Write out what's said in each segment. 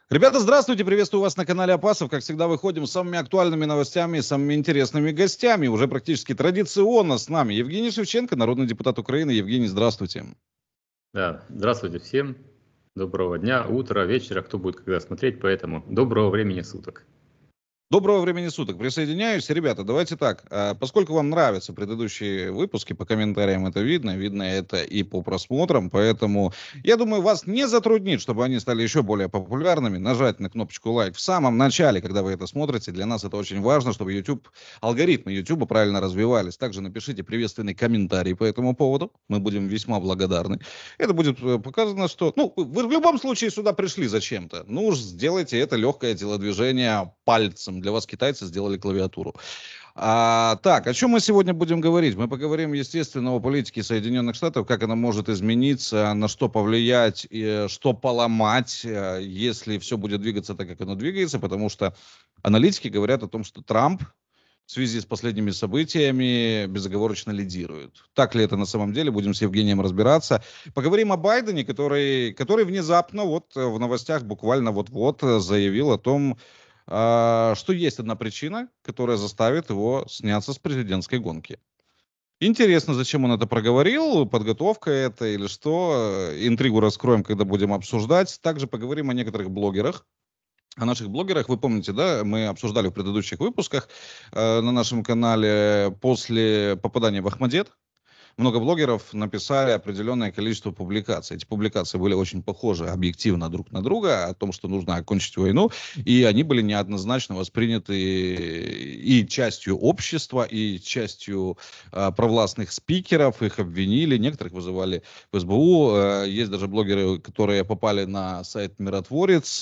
Ребята, здравствуйте, приветствую вас на канале Апасов. Как всегда, выходим с самыми актуальными новостями, самыми интересными гостями. Уже практически традиционно с нами Евгений Шевченко, народный депутат Украины. Евгений, здравствуйте. Да, здравствуйте всем. Доброго дня, утра, вечера, кто будет когда смотреть, поэтому доброго времени суток. Доброго времени суток. Присоединяюсь. Ребята, давайте так. Поскольку вам нравятся предыдущие выпуски, по комментариям это видно это и по просмотрам, поэтому я думаю, вас не затруднит, чтобы они стали еще более популярными, нажать на кнопочку лайк в самом начале, когда вы это смотрите. Для нас это очень важно, чтобы алгоритмы YouTube правильно развивались. Также напишите приветственный комментарий по этому поводу. Мы будем весьма благодарны. Это будет показано, что... вы в любом случае сюда пришли зачем-то. Уж сделайте это легкое телодвижение пальцем. Для вас китайцы сделали клавиатуру. Так, о чем мы сегодня будем говорить? Мы поговорим, естественно, о политике Соединенных Штатов, как она может измениться, на что повлиять, что поломать, если все будет двигаться так, как оно двигается, потому что аналитики говорят о том, что Трамп в связи с последними событиями безоговорочно лидирует. Так ли это на самом деле? Будем с Евгением разбираться. Поговорим о Байдене, который внезапно в новостях буквально вот-вот заявил о том, что есть одна причина, которая заставит его сняться с президентской гонки. Интересно, зачем он это проговорил, подготовка это или что. Интригу раскроем, когда будем обсуждать. Также поговорим о некоторых блогерах. О наших блогерах, вы помните, да, мы обсуждали в предыдущих выпусках на нашем канале после попадания в Ахмадет. Много блогеров написали определенное количество публикаций. Эти публикации были очень похожи объективно друг на друга о том, что нужно окончить войну, и они были неоднозначно восприняты и частью общества, и частью провластных спикеров. Их обвинили, некоторых вызывали в СБУ. Есть даже блогеры, которые попали на сайт «Миротворец»,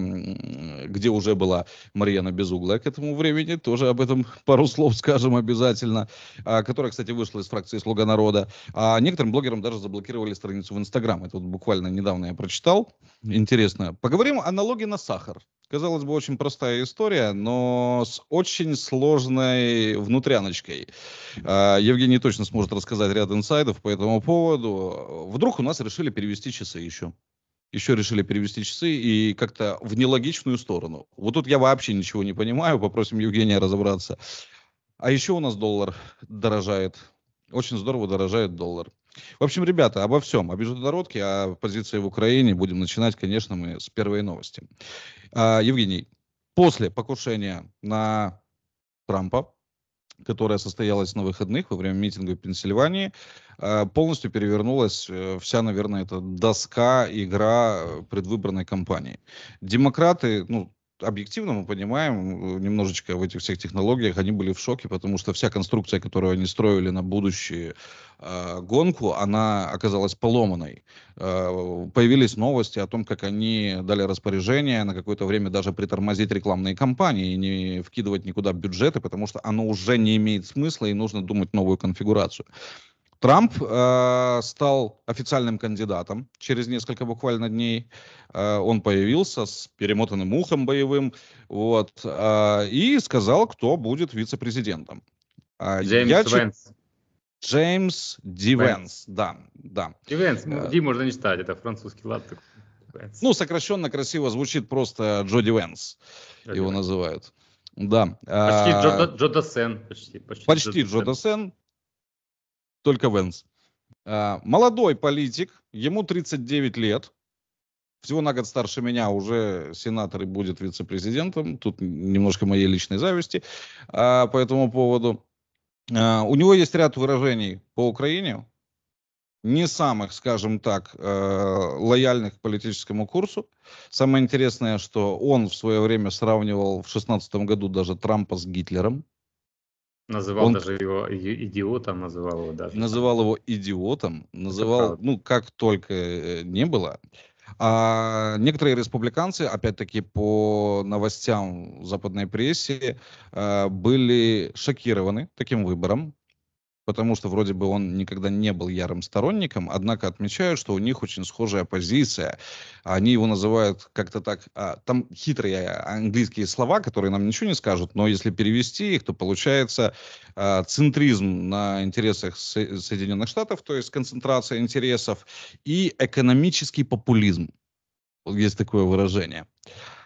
где уже была Марьяна Безуглая к этому времени. Тоже об этом пару слов скажем обязательно. Которая, кстати, вышла из фракции «Слуга народа». А некоторым блогерам даже заблокировали страницу в Инстаграм. Это буквально недавно я прочитал. Интересно. Поговорим о налоге на сахар. Казалось бы, очень простая история, но с очень сложной внутряночкой. Евгений точно сможет рассказать ряд инсайдов по этому поводу. Вдруг у нас решили перевести часы еще. Еще решили перевести часы и как-то в нелогичную сторону. Вот тут я вообще ничего не понимаю. Попросим Евгения разобраться. А еще у нас доллар дорожает. Очень здорово дорожает доллар. В общем, ребята, обо всем. О международке, о позиции в Украине будем начинать, конечно, мы с первой новости. Евгений, после покушения на Трампа, которое состоялось на выходных во время митинга в Пенсильвании, полностью перевернулась вся, наверное, эта доска, игра предвыборной кампании. Демократы, объективно мы понимаем, немножечко в этих всех технологиях они были в шоке, потому что вся конструкция, которую они строили на будущую гонку, она оказалась поломанной. Появились новости о том, как они дали распоряжение на какое-то время даже притормозить рекламные кампании и не вкидывать никуда бюджеты, потому что оно уже не имеет смысла и нужно думать новую конфигурацию. Трамп стал официальным кандидатом через несколько буквально дней. Он появился с перемотанным ухом боевым, и сказал, кто будет вице-президентом. Джеймс Ди Венс, да. Ди Венс, Ди можно не читать, это французский лад. Сокращенно красиво звучит просто Джо Ди Венс, его называют. Да. Почти Джо Дассен. Почти Джо Дассен. Только Венс. Молодой политик, ему 39 лет, всего на год старше меня, уже сенатор и будет вице-президентом. Тут немножко моей личной зависти по этому поводу. У него есть ряд выражений по Украине, не самых, скажем так, лояльных к политическому курсу. Самое интересное, что он в свое время сравнивал в 2016 году даже Трампа с Гитлером. Называл даже его идиотом, называл его даже. Называл его идиотом, называл, как только не было. А некоторые республиканцы, опять-таки по новостям в западной прессе, были шокированы таким выбором, потому что вроде бы он никогда не был ярым сторонником, однако отмечают, что у них очень схожая позиция. Они его называют как-то так, там хитрые английские слова, которые нам ничего не скажут, но если перевести их, то получается центризм на интересах Соединенных Штатов, то есть концентрация интересов, и экономический популизм. Вот есть такое выражение.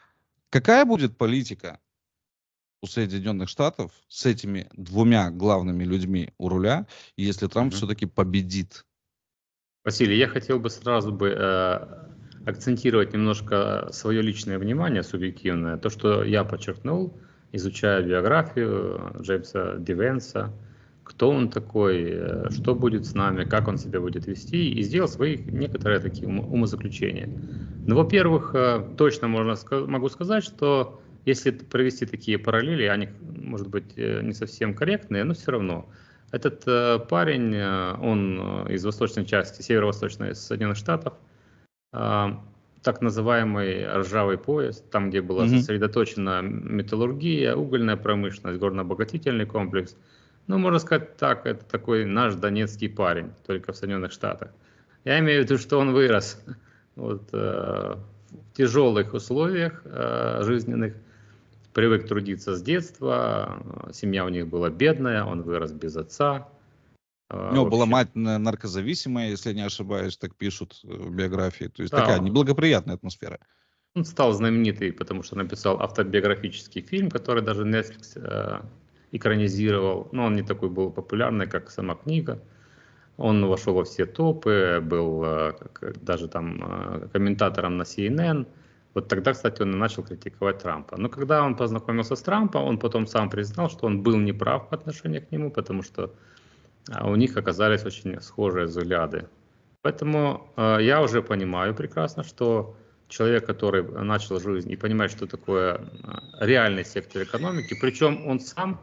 Какая будет политика у Соединенных Штатов с этими двумя главными людьми у руля, если Трамп Мгм. все-таки победит? Василий, я хотел бы сразу бы акцентировать немножко свое личное внимание, субъективное, то, что я подчеркнул, изучая биографию Джеймса Дивенса, кто он такой, что будет с нами, как он себя будет вести, и сделал свои некоторые такие умозаключения. Ну, во-первых, точно могу сказать, что если провести такие параллели, они, может быть, не совсем корректные, но все равно. Этот парень, он из восточной части, северо-восточной Соединенных Штатов, так называемый ржавый пояс, там, где была Мгм. сосредоточена металлургия, угольная промышленность, горно-обогатительный комплекс. Ну, можно сказать так, это такой наш донецкий парень, только в Соединенных Штатах. Я имею в виду, что он вырос вот, в тяжелых условиях жизненных, привык трудиться с детства, семья у них была бедная, он вырос без отца. У него В была общем, мать наркозависимая, если не ошибаюсь, так пишут в биографии. То есть такая да, неблагоприятная атмосфера. он стал знаменитый, потому что написал автобиографический фильм, который даже Netflix экранизировал. Но он не такой был популярный, как сама книга. Он вошел во все топы, был даже там комментатором на CNN. Вот тогда, кстати, он и начал критиковать Трампа. Но когда он познакомился с Трампом, он потом сам признал, что он был неправ по отношению к нему, потому что у них оказались очень схожие взгляды. Поэтому я уже понимаю прекрасно, что человек, который начал жизнь и понимает, что такое реальный сектор экономики, причем он сам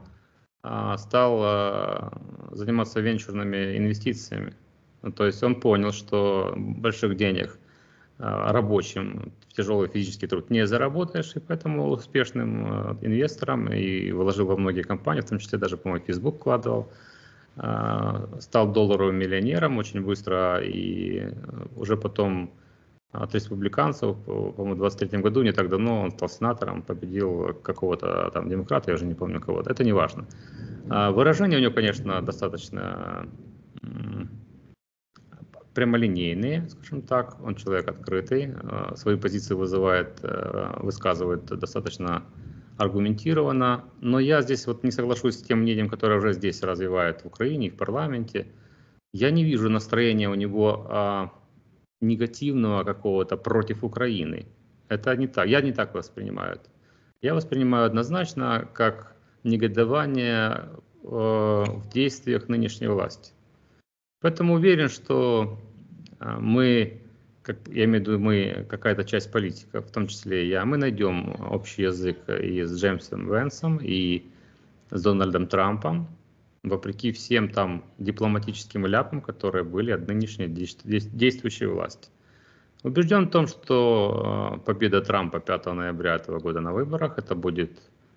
стал заниматься венчурными инвестициями. Ну, то есть он понял, что больших денег рабочим в тяжелый физический труд не заработаешь, и поэтому успешным инвестором и вложил во многие компании, в том числе даже, по-моему, Facebook вкладывал, стал долларовым миллионером очень быстро, и уже потом от республиканцев, по-моему, в 23 году, не так давно, он стал сенатором, победил какого-то там демократа, я уже не помню кого-то, это не важно. Выражения у него, конечно, достаточно прямолинейные, скажем так, он человек открытый, свои позиции высказывает достаточно аргументированно, но я здесь вот не соглашусь с тем мнением, которое уже здесь развивают в Украине и в парламенте. Я не вижу настроения у него негативного какого-то против Украины. Это не так, я не так воспринимаю это. Я воспринимаю однозначно как негодование в действиях нынешней власти. Поэтому уверен, что мы, я имею в виду мы, какая-то часть политиков, в том числе и я, мы найдем общий язык и с Джеймсом Венсом, и с Дональдом Трампом, вопреки всем там дипломатическим ляпам, которые были от нынешней действующей власти. Убежден в том, что победа Трампа 5 ноября этого года на выборах, это будет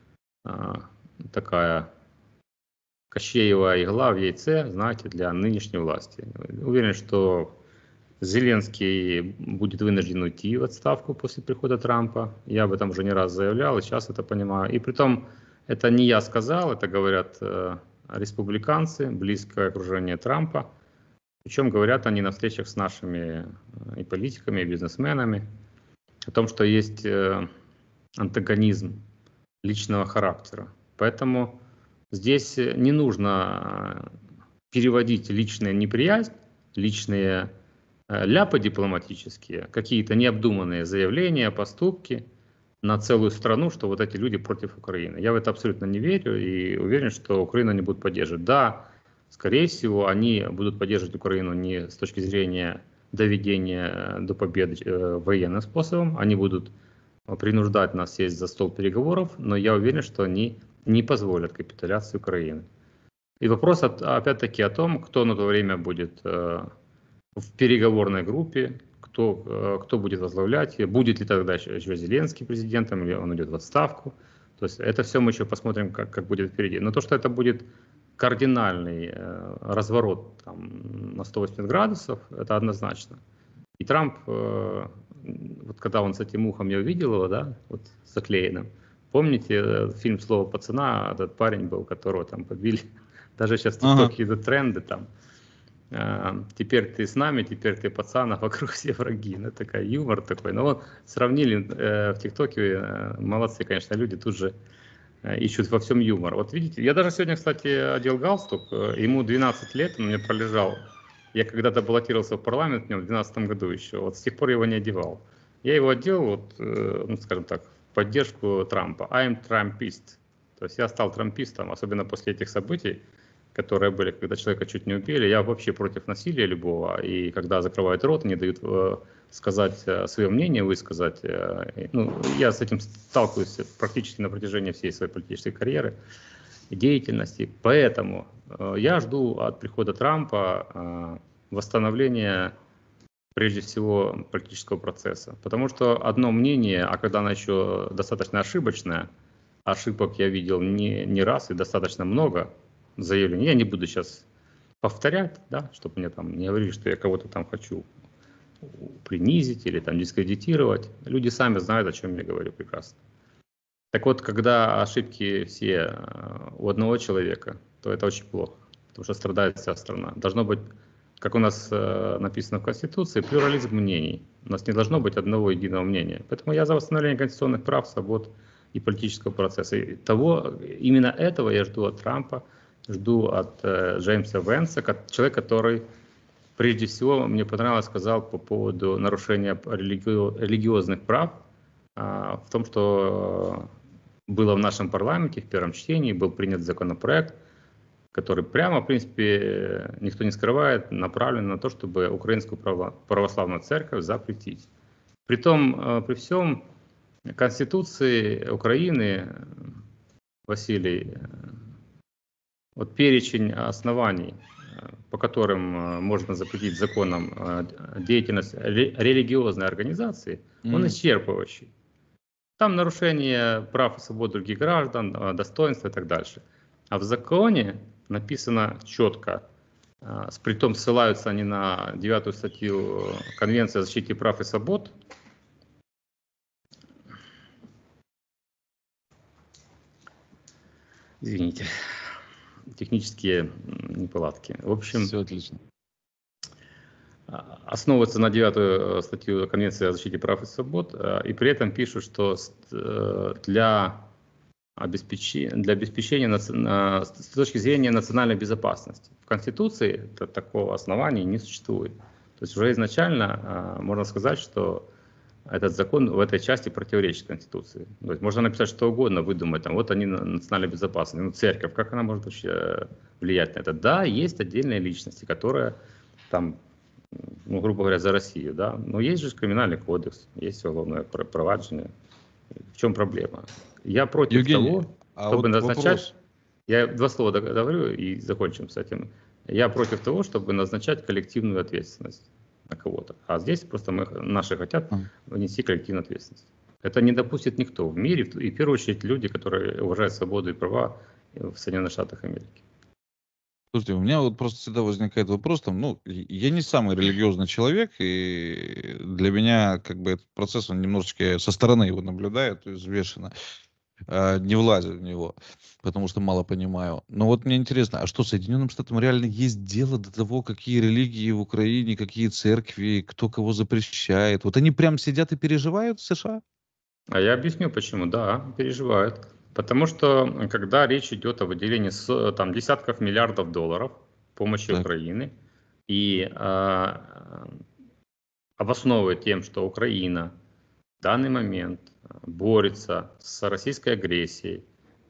такая Кощеева игла в яйце, знаете, для нынешней власти. Уверен, что Зеленский будет вынужден уйти в отставку после прихода Трампа. Я об этом уже не раз заявлял, и сейчас это понимаю. И притом, это не я сказал, это говорят республиканцы, близкое окружение Трампа. Причем говорят они на встречах с нашими и политиками, и бизнесменами о том, что есть антагонизм личного характера. Поэтому здесь не нужно переводить личную неприязнь, личные ляпы дипломатические, какие-то необдуманные заявления, поступки на целую страну, что вот эти люди против Украины. Я в это абсолютно не верю и уверен, что Украину не будут поддерживать. Да, скорее всего, они будут поддерживать Украину не с точки зрения доведения до победы военным способом, они будут принуждать нас сесть за стол переговоров, но я уверен, что они не позволят капитуляции Украины. И вопрос опять-таки о том, кто на то время будет в переговорной группе, кто будет возглавлять, будет ли тогда еще Зеленский президентом, или он идет в отставку. То есть это все мы еще посмотрим, как будет впереди. Но то, что это будет кардинальный разворот там, на 180 градусов, это однозначно. И Трамп, вот когда он с этим ухом, я увидел его, да, вот заклеенным, помните фильм «Слово пацана», этот парень был, которого там побили, даже сейчас в Ага. ТикТоке идут тренды там. теперь ты с нами, теперь ты пацан, а вокруг все враги. Ну, такой юмор такой. Но вот сравнили в ТикТоке, молодцы, конечно, люди тут же ищут во всем юмор. Вот видите, я даже сегодня, кстати, одел галстук, ему 12 лет, он у меня пролежал. Я когда-то баллотировался в парламент в нем в 2012 году еще, вот с тех пор я его не одевал. Я его одел, вот, ну, скажем так, в поддержку Трампа. I'm Trumpist. То есть я стал трампистом, особенно после этих событий, которые были, когда человека чуть не убили. Я вообще против насилия любого, и когда закрывают рот, не дают сказать свое мнение, высказать. Ну, я с этим сталкиваюсь практически на протяжении всей своей политической карьеры и деятельности. Поэтому я жду от прихода Трампа восстановления, прежде всего, политического процесса. Потому что одно мнение, а когда оно еще достаточно ошибочное, ошибок я видел не раз и достаточно много заявлений. Я не буду сейчас повторять, да, чтобы мне там не говорили, что я кого-то там хочу принизить или там дискредитировать. Люди сами знают, о чем я говорю прекрасно. Так вот, когда ошибки все у одного человека, то это очень плохо, потому что страдает вся страна. Должно быть, как у нас написано в Конституции, плюрализм мнений. У нас не должно быть одного единого мнения. Поэтому я за восстановление конституционных прав, свобод и политического процесса. И именно этого я жду от Трампа, жду от Джеймса Венса, человек, который прежде всего мне понравилось, сказал по поводу нарушения религиозных прав, в том, что было в нашем парламенте в первом чтении, был принят законопроект, который прямо, в принципе, никто не скрывает, направлен на то, чтобы украинскую православную церковь запретить. Притом, при всем Конституции Украины, Василий, вот перечень оснований, по которым можно запретить законом деятельность религиозной организации, он исчерпывающий. Там нарушение прав и свобод других граждан, достоинства и так дальше. А в законе написано четко, притом ссылаются они на 9 статью Конвенции о защите прав и свобод. Извините, технические неполадки. В общем, все отлично. Основывается на 9 статью Конвенции о защите прав и свобод, и при этом пишут, что для обеспечения с точки зрения национальной безопасности в Конституции такого основания не существует. То есть уже изначально можно сказать, что этот закон в этой части противоречит Конституции. То есть можно написать что угодно, выдумать, там, вот они национально безопасны. Ну, церковь, как она может вообще влиять на это? Да, есть отдельные личности, которые там, ну, грубо говоря, за Россию, да, но есть же криминальный кодекс, есть уголовное проваджение. В чем проблема? Я против Евгений, того, чтобы вот назначать... вопрос. Я 2 слова договорю и закончим с этим. Я против того, чтобы назначать коллективную ответственность на кого-то. А здесь просто наши хотят внести коллективную ответственность. Это не допустит никто в мире, и в первую очередь люди, которые уважают свободу и права в Соединенных Штатах Америки. Слушайте, у меня вот просто всегда возникает вопрос, там, ну, я не самый религиозный человек, и для меня, как бы, этот процесс, он немножечко со стороны его наблюдает, то есть взвешенно, не влазит в него, потому что мало понимаю. Но вот мне интересно, а что, Соединенным Штатам реально есть дело до того, какие религии в Украине, какие церкви, кто кого запрещает? Вот они прям сидят и переживают в США? А я объясню почему. Да, переживают. Потому что когда речь идет о выделении там, десятков миллиардов долларов помощи Так. Украины и обосновывает тем, что Украина в данный момент борется с российской агрессией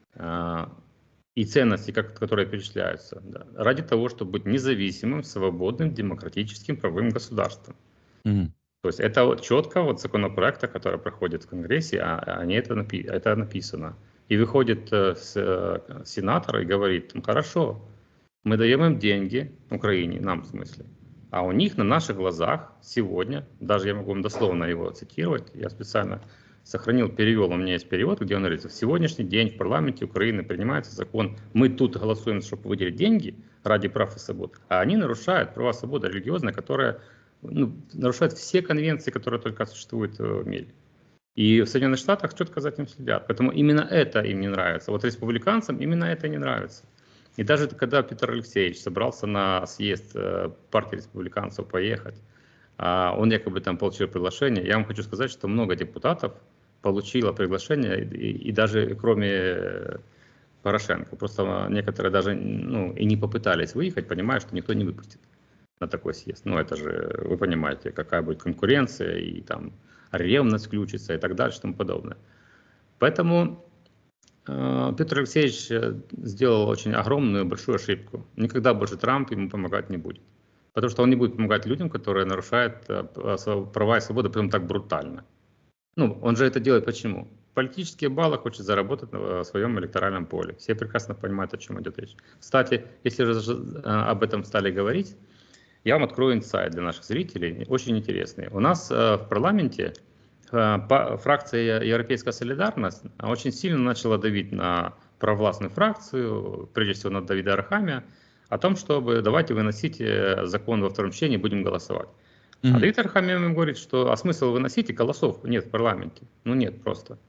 и ценности, которые перечисляются, да, ради того, чтобы быть независимым, свободным, демократическим, правовым государством. Мгм. То есть это вот четко вот законопроекта, который проходит в Конгрессе, это написано. И выходит сенатор и говорит, ну, хорошо, мы даем им деньги, Украине, нам в смысле, а у них на наших глазах сегодня, даже я могу вам дословно его цитировать, я специально сохранил, перевел, у меня есть перевод, где он говорится, в сегодняшний день в парламенте Украины принимается закон, мы тут голосуем, чтобы выделить деньги ради прав и свобод, а они нарушают права свободы религиозные, которые нарушают все конвенции, которые только существуют в мире. И в Соединенных Штатах четко за этим следят. Поэтому именно это им не нравится. Вот республиканцам именно это не нравится. И даже когда Петр Алексеевич собрался на съезд партии республиканцев поехать, он якобы там получил приглашение. Я вам хочу сказать, что много депутатов получило приглашение, и даже кроме Порошенко. Просто некоторые даже и не попытались выехать, понимая, что никто не выпустит на такой съезд. Ну, это же, вы понимаете, какая будет конкуренция, и там ревность включится, и так дальше, и тому подобное. Поэтому Петр Алексеевич сделал очень огромную, большую ошибку. Никогда больше Трамп ему помогать не будет. Потому что он не будет помогать людям, которые нарушают права и свободы, прям так брутально. Ну, он же это делает почему? Политические баллы хочет заработать на своем электоральном поле. Все прекрасно понимают, о чем идет речь. Кстати, если же об этом стали говорить, я вам открою инсайт для наших зрителей, очень интересный. У нас в парламенте фракция «Европейская солидарность» очень сильно начала давить на провластную фракцию, прежде всего на Давида Арахамия, о том, чтобы давайте выносите закон во втором чтении, будем голосовать. А Давид Арахамия им говорит, что смысл выносить, и голосов нет в парламенте. Ну нет просто.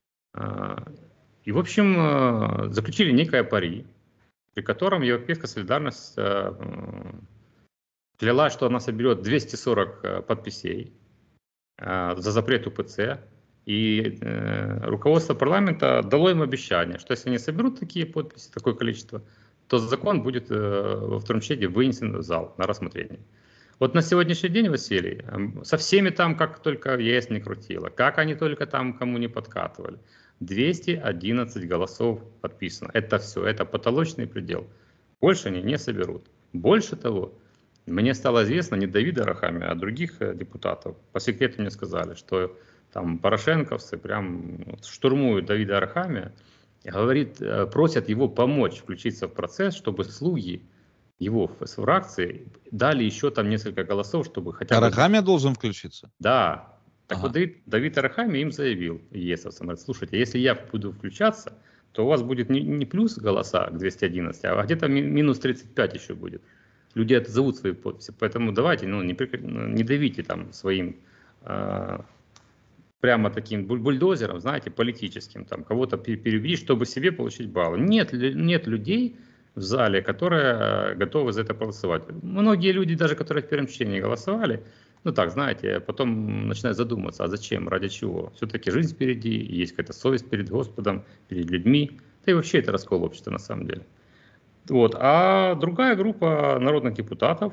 И в общем заключили некое пари, при котором Европейская солидарность клялась, что она соберет 240 подписей за запрет УПЦ. И руководство парламента дало им обещание, что если они соберут такие подписи, такое количество, то закон будет во втором чтении вынесен в зал на рассмотрение. Вот на сегодняшний день, Василий, со всеми там, как только ЕС не крутило, как они только там кому не подкатывали, 211 голосов подписано. Это все, это потолочный предел. Больше они не соберут. Больше того, мне стало известно не Давида Арахамия, а других депутатов. По секрету мне сказали, что там порошенковцы прям штурмуют Давида Арахамия, просят его помочь включиться в процесс, чтобы слуги его фракции дали еще там несколько голосов, чтобы хотя бы... Арахамия должен включиться? Да. Так вот Давид Арахамия им заявил, ЕСовцам, говорит, слушайте, если я буду включаться, то у вас будет не плюс голоса к 211, а где-то минус 35 еще будет. Люди отзовут свои подписи, поэтому давайте, не давите там своим прямо таким бульдозером, знаете, политическим, там кого-то перебить, чтобы себе получить баллы. Нет людей в зале, которые готовы за это голосовать. Многие люди, даже которые в первом чтении голосовали, знаете, потом начинают задумываться, а зачем, ради чего? Все-таки жизнь впереди, есть какая-то совесть перед Господом, перед людьми. Да и вообще это раскол общества на самом деле. Вот. А другая группа народных депутатов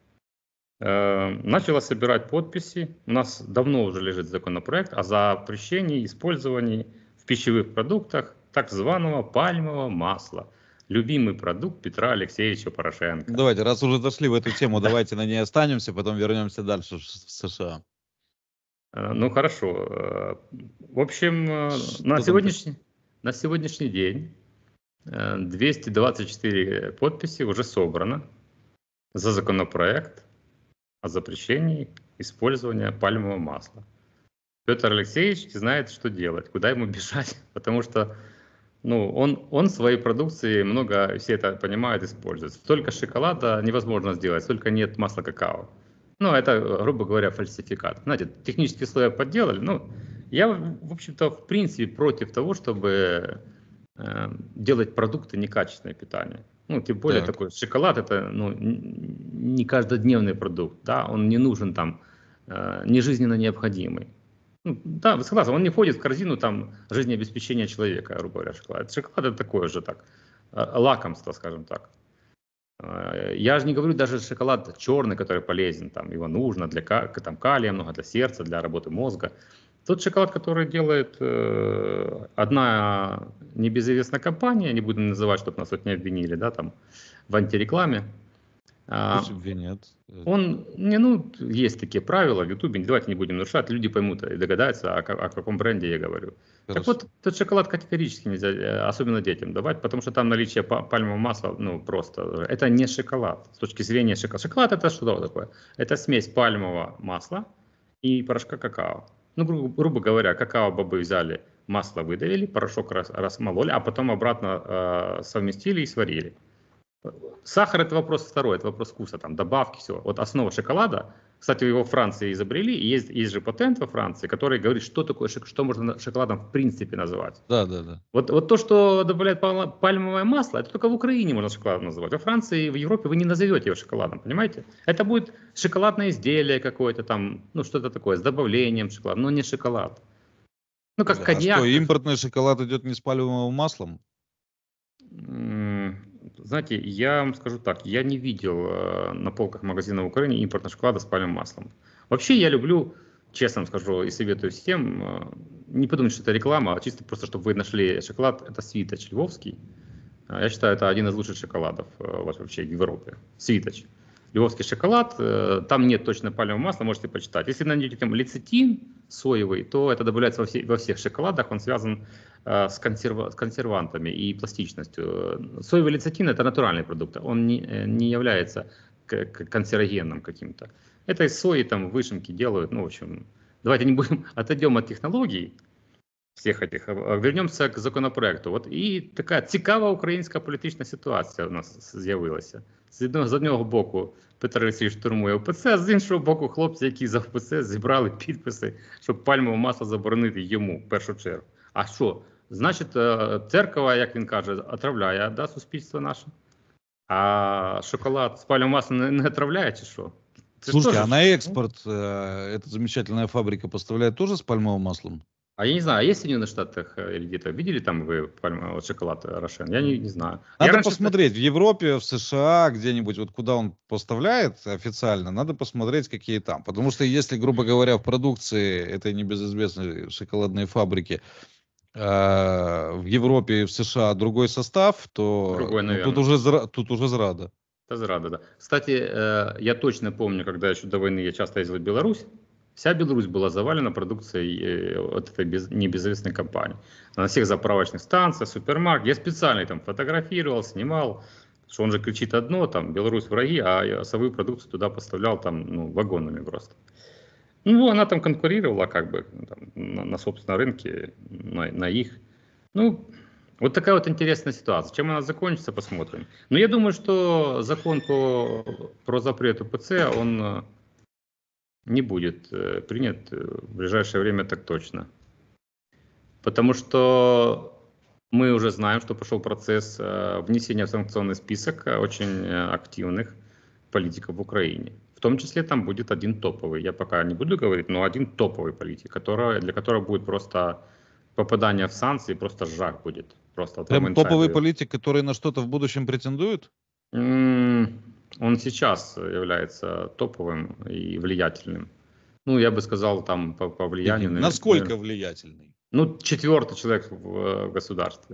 начала собирать подписи. У нас давно уже лежит законопроект о запрещении использования в пищевых продуктах так званого пальмового масла. Любимый продукт Петра Алексеевича Порошенко. Давайте, раз уже дошли в эту тему, давайте на ней останемся, потом вернемся дальше в США. Ну хорошо. В общем, на сегодняшний день 224 подписи уже собрано за законопроект о запрещении использования пальмового масла. Петр Алексеевич знает, что делать, куда ему бежать, потому что он своей продукции много, все это понимают, использует. Столько шоколада невозможно сделать, столько нет масла какао. Это, грубо говоря, фальсификат. Знаете, технические слои подделали. Я, в общем-то, в принципе против того, чтобы делать продукты некачественное питание. Тем более такой шоколад, это не каждодневный продукт, да, он не нужен там, не жизненно необходимый. Да, вы согласны, он не входит в корзину там жизнеобеспечения человека, грубо говоря, шоколад. Шоколад это такое же так, лакомство, скажем так. Я же не говорю даже шоколад черный, который полезен, там его нужно для калия много, для сердца, для работы мозга. Тот шоколад, который делает одна небезызвестная компания, не будем называть, чтобы нас тут не обвинили, да, там в антирекламе. Пусть обвинят. Есть такие правила в Ютубе, давайте не будем нарушать, люди поймут и догадаются, о каком бренде я говорю. Хорошо. Так вот, тот шоколад категорически нельзя, особенно детям, давать, потому что там наличие пальмового масла, просто, это не шоколад, с точки зрения шоколада. Шоколад это что такое? Это смесь пальмового масла и порошка какао. Грубо говоря, какао-бобы взяли, масло выдавили, порошок размололи, а потом обратно совместили и сварили. Сахар – это вопрос второй, это вопрос вкуса, там добавки, все. Вот основа шоколада Кстати, его в Франции изобрели, и есть же патент во Франции, который говорит, что такое, что можно шоколадом в принципе называть. Да, да, да. Вот то, что добавляет пальмовое масло, это только в Украине можно шоколадом называть. Во Франции и в Европе вы не назовете его шоколадом, понимаете? Это будет шоколадное изделие какое-то там, ну что-то такое, с добавлением шоколада, но не шоколад. Ну, как А что, коньяк. импортный шоколад идет не с пальмовым маслом? Знаете, я вам скажу так, я не видел на полках магазина в Украине импортного шоколада с пальмовым маслом. Вообще я люблю, честно вам скажу и советую всем, не подумайте, что это реклама, а чисто просто, чтобы вы нашли шоколад, это Свиточ львовский. Я считаю, это один из лучших шоколадов вообще в Европе. Свиточ. Львовский шоколад, там нет точно пальмового масла, можете почитать. Если найдете там лецитин соевый, то это добавляется во всех шоколадах, он связан с консервантами и пластичностью. Соевый лецитин – это натуральный продукт, он не является канцерогенным каким-то. Это из сои там вышимки делают, ну, в общем, давайте не будем, отойдем от технологий всех этих, вернемося к законопроекту. От і така цікава українська політична ситуація у нас з'явилася. З одного боку Петро Олексійович штурмує ОПЦ, з іншого боку хлопці, які за ОПЦ зібрали підписи, щоб пальмове масло заборонити йому в першу чергу. А що? Значить, церква, як він каже, отравляє, да, суспільство наше? А шоколад з пальмовим маслом не отравляє чи що? Слушайте, а на экспорт эта замечательная фабрика поставляет тоже с пальмовым маслом? А я не знаю, есть в Соединенных Штатах или где-то? Видели там вы вот шоколад Рошен? Я не знаю. Надо посмотреть, в Европе, в США, где-нибудь, вот куда он поставляет официально, надо посмотреть, какие там. Потому что если, грубо говоря, в продукции этой небезызвестной шоколадной фабрики в Европе и в США другой состав, то другой, тут уже зрада. Это зрада, да. Кстати, я точно помню, когда еще до войны я часто ездил в Беларусь, вся Беларусь была завалена продукцией от этой небезызвестной компании. На всех заправочных станциях, супермаркетах. Я специально там фотографировал, снимал, что он же кричит одно, там, Беларусь враги, а я свою продукцию туда поставлял там, ну, вагонами просто. Ну, она там конкурировала как бы там, на собственном рынке, на их. Ну, вот такая вот интересная ситуация. Чем она закончится, посмотрим. Но я думаю, что закон про запрет УПЦ, он не будет принят в ближайшее время так точно. Потому что мы уже знаем, что пошел процесс внесения в санкционный список очень активных политиков в Украине. В том числе там будет один топовый, я пока не буду говорить, но один топовый политик, для которого будет просто попадание в санкции, просто жах будет. Просто прям топовый политик, который на что-то в будущем претендует? Он сейчас является топовым и влиятельным. Ну, я бы сказал, там по влиянию... Насколько влиятельный? Ну, 4-й человек в государстве.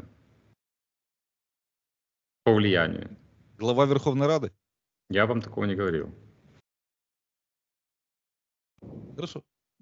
По влиянию. Глава Верховной Рады? Я вам такого не говорил. Хорошо.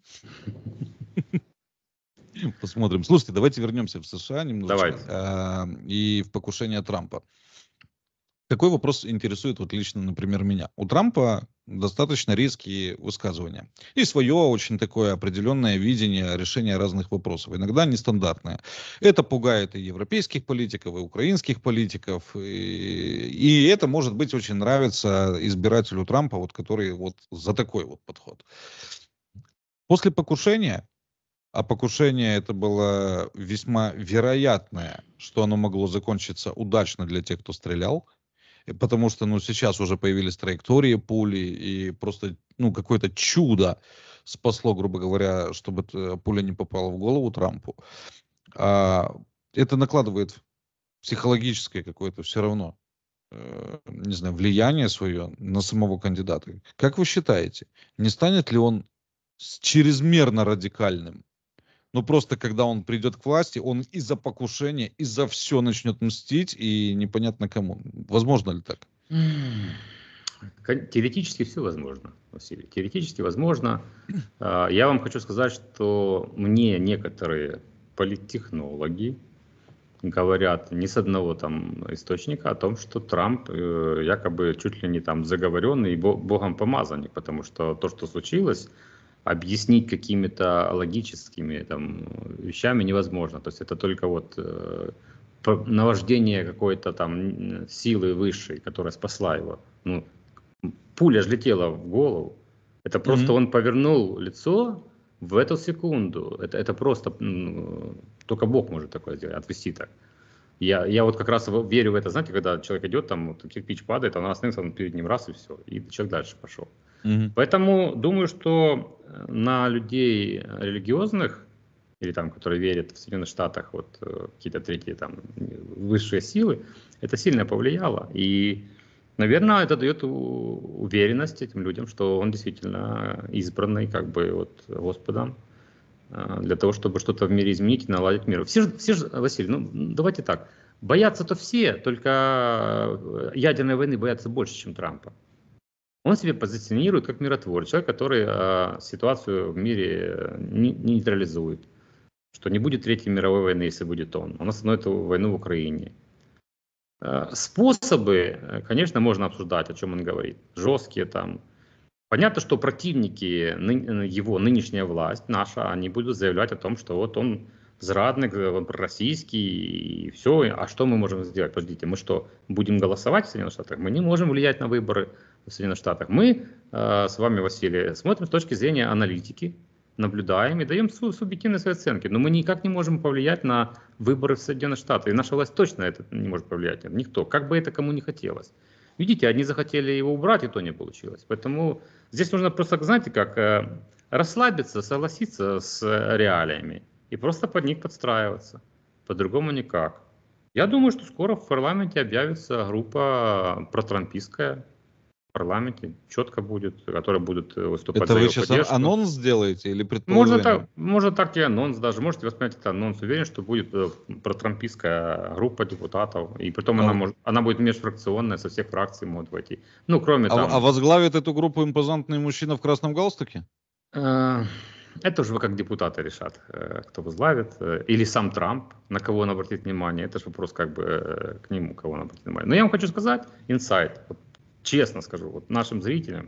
Посмотрим. Слушайте, давайте вернемся в США немножечко. И в покушение Трампа. Какой вопрос интересует вот лично, например, меня? У Трампа достаточно резкие высказывания. И свое очень такое определенное видение решения разных вопросов. Иногда нестандартное. Это пугает и европейских политиков, и украинских политиков. И это, может быть, очень нравится избирателю Трампа, вот, который вот за такой вот подход. После покушения, а покушение это было весьма вероятное, что оно могло закончиться удачно для тех, кто стрелял, потому что, ну, сейчас уже появились траектории пули, и просто, ну, какое-то чудо спасло, грубо говоря, чтобы пуля не попала в голову Трампу. Это накладывает психологическое какое-то все равно, не знаю, влияние свое на самого кандидата. Как вы считаете, не станет ли он чрезмерно радикальным? Ну, просто когда он придет к власти, он из-за покушения, из-за все начнет мстить, и непонятно кому. Возможно ли так? Теоретически все возможно, Василий. Теоретически возможно. Я вам хочу сказать, что мне некоторые политтехнологи говорят не с одного там источника о том, что Трамп якобы чуть ли не там заговоренный и богом помазанник, потому что то, что случилось, объяснить какими-то логическими там вещами невозможно. То есть это только вот наваждение какой-то там силы высшей, которая спасла его. Ну, пуля же летела в голову. Это просто он повернул лицо в эту секунду. Это просто только Бог может такое сделать, отвести так. Я вот как раз верю в это, знаете, когда человек идет, там вот, кирпич падает, он остановится, он перед ним раз и все, и человек дальше пошел. Поэтому думаю, что на людей религиозных, или там, которые верят в Соединенных Штатах, вот какие-то третьи там высшие силы, это сильно повлияло. И, наверное, это дает уверенность этим людям, что он действительно избранный как бы вот Господом для того, чтобы что-то в мире изменить и наладить мир. Все же, Василий, ну давайте так, боятся-то все, только ядерной войны боятся больше, чем Трампа. Он себя позиционирует как миротворец, человек, который ситуацию в мире нейтрализует, что не будет Третьей мировой войны, если будет он. Он остановит войну в Украине. Способы, конечно, можно обсуждать, о чем он говорит. Жесткие там. Понятно, что противники, его нынешняя власть наша, они будут заявлять о том, что вот он зрадник, он пророссийский и все. А что мы можем сделать? Подождите, мы что, будем голосовать в Соединенных Штатах? Мы не можем влиять на выборы в Соединенных Штатах. Мы с вами, Василий, смотрим с точки зрения аналитики, наблюдаем и даем субъективные свои оценки. Но мы никак не можем повлиять на выборы в Соединенных Штатах. И наша власть точно это не может повлиять. Никто. Как бы это кому не хотелось. Видите, одни захотели его убрать, и то не получилось. Поэтому здесь нужно просто, знаете, как расслабиться, согласиться с реалиями и просто под них подстраиваться. По-другому никак. Я думаю, что скоро в парламенте объявится группа протрампистская. В парламенте четко будет, которая будет выступать Это за вы его сейчас поддержку. анонс сделаете или предположение? Можно так и анонс даже. Можете воспринять это анонс. Уверен, что будет протрампистская группа депутатов. И притом она будет межфракционная, со всех фракций могут войти. Ну, кроме там... А возглавит эту группу импозантный мужчина в красном галстуке? Это уже как депутаты решат, кто возглавит. Или сам Трамп, на кого он обратит внимание. Это же вопрос как бы к нему, кого он обратит внимание. Но я вам хочу сказать, инсайт, вот, честно скажу, вот нашим зрителям,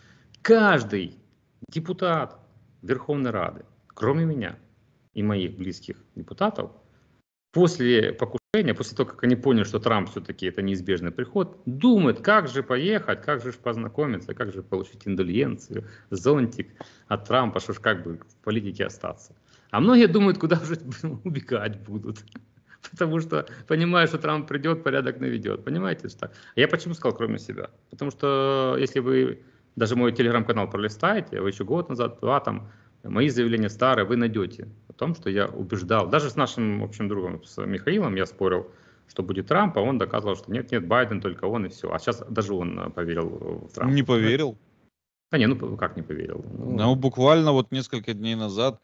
каждый депутат Верховной Рады, кроме меня и моих близких депутатов, после покушения, после того, как они поняли, что Трамп все-таки это неизбежный приход, думают, как же поехать, как же познакомиться, как же получить индульгенцию, зонтик от Трампа, что ж как бы в политике остаться. А многие думают, куда же убегать будут. Потому что понимаю, что Трамп придет, порядок наведет. Понимаете, что? Я почему сказал, кроме себя? Потому что если вы даже мой телеграм-канал пролистаете, вы еще год назад, два, там, мои заявления старые, вы найдете о том, что я убеждал. Даже с нашим общим другом, с Михаилом, я спорил, что будет Трамп, а он доказывал, что нет, Байден, только он и все. А сейчас даже он поверил в Трампа. Не поверил. Да не, ну как не поверил? Ну, буквально вот несколько дней назад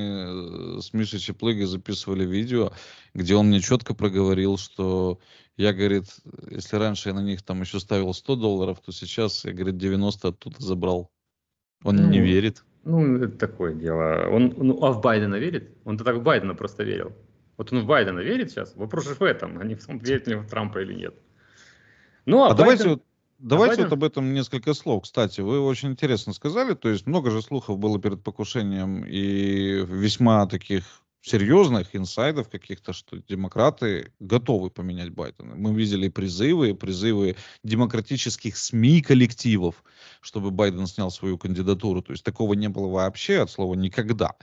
мы с Мишей Чеплыгой записывали видео, где он мне четко проговорил, что я, говорит, если раньше я на них там еще ставил $100, то сейчас я, говорит, 90 оттуда забрал. Он не верит. Ну, это такое дело. А в Байдена верит? Он-то так в Байдена просто верил. Вот он в Байдена верит сейчас? Вопрос же в этом, а не в том, верит ли в Трампа или нет. Ну, А Байден... давайте вот об этом несколько слов. Кстати, вы очень интересно сказали, то есть много же слухов было перед покушением и весьма таких серьезных инсайдов каких-то, что демократы готовы поменять Байдена. Мы видели призывы демократических СМИ коллективов, чтобы Байден снял свою кандидатуру. То есть такого не было вообще от слова никогда.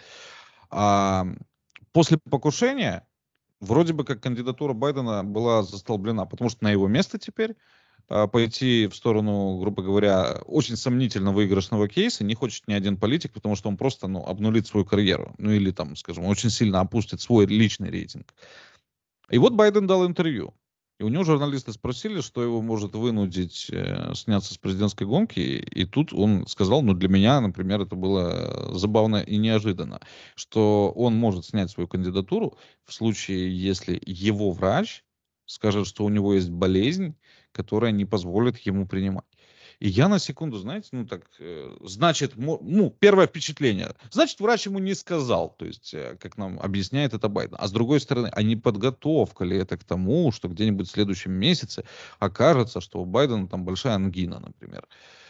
А после покушения вроде бы как кандидатура Байдена была застолблена, потому что на его место теперь пойти в сторону, грубо говоря, очень сомнительно выигрышного кейса не хочет ни один политик, потому что он просто обнулит свою карьеру. Ну или там, скажем, очень сильно опустит свой личный рейтинг. И вот Байден дал интервью. И у него журналисты спросили, что его может вынудить сняться с президентской гонки. И тут он сказал, ну для меня, например, это было забавно и неожиданно, что он может снять свою кандидатуру в случае, если его врач скажет, что у него есть болезнь, которая не позволит ему принимать. И я на секунду, знаете, значит, первое впечатление, значит, врач ему не сказал, то есть, как нам объясняет это Байден. А с другой стороны, а не подготовка ли это к тому, что где-нибудь в следующем месяце окажется, что у Байдена там большая ангина, например,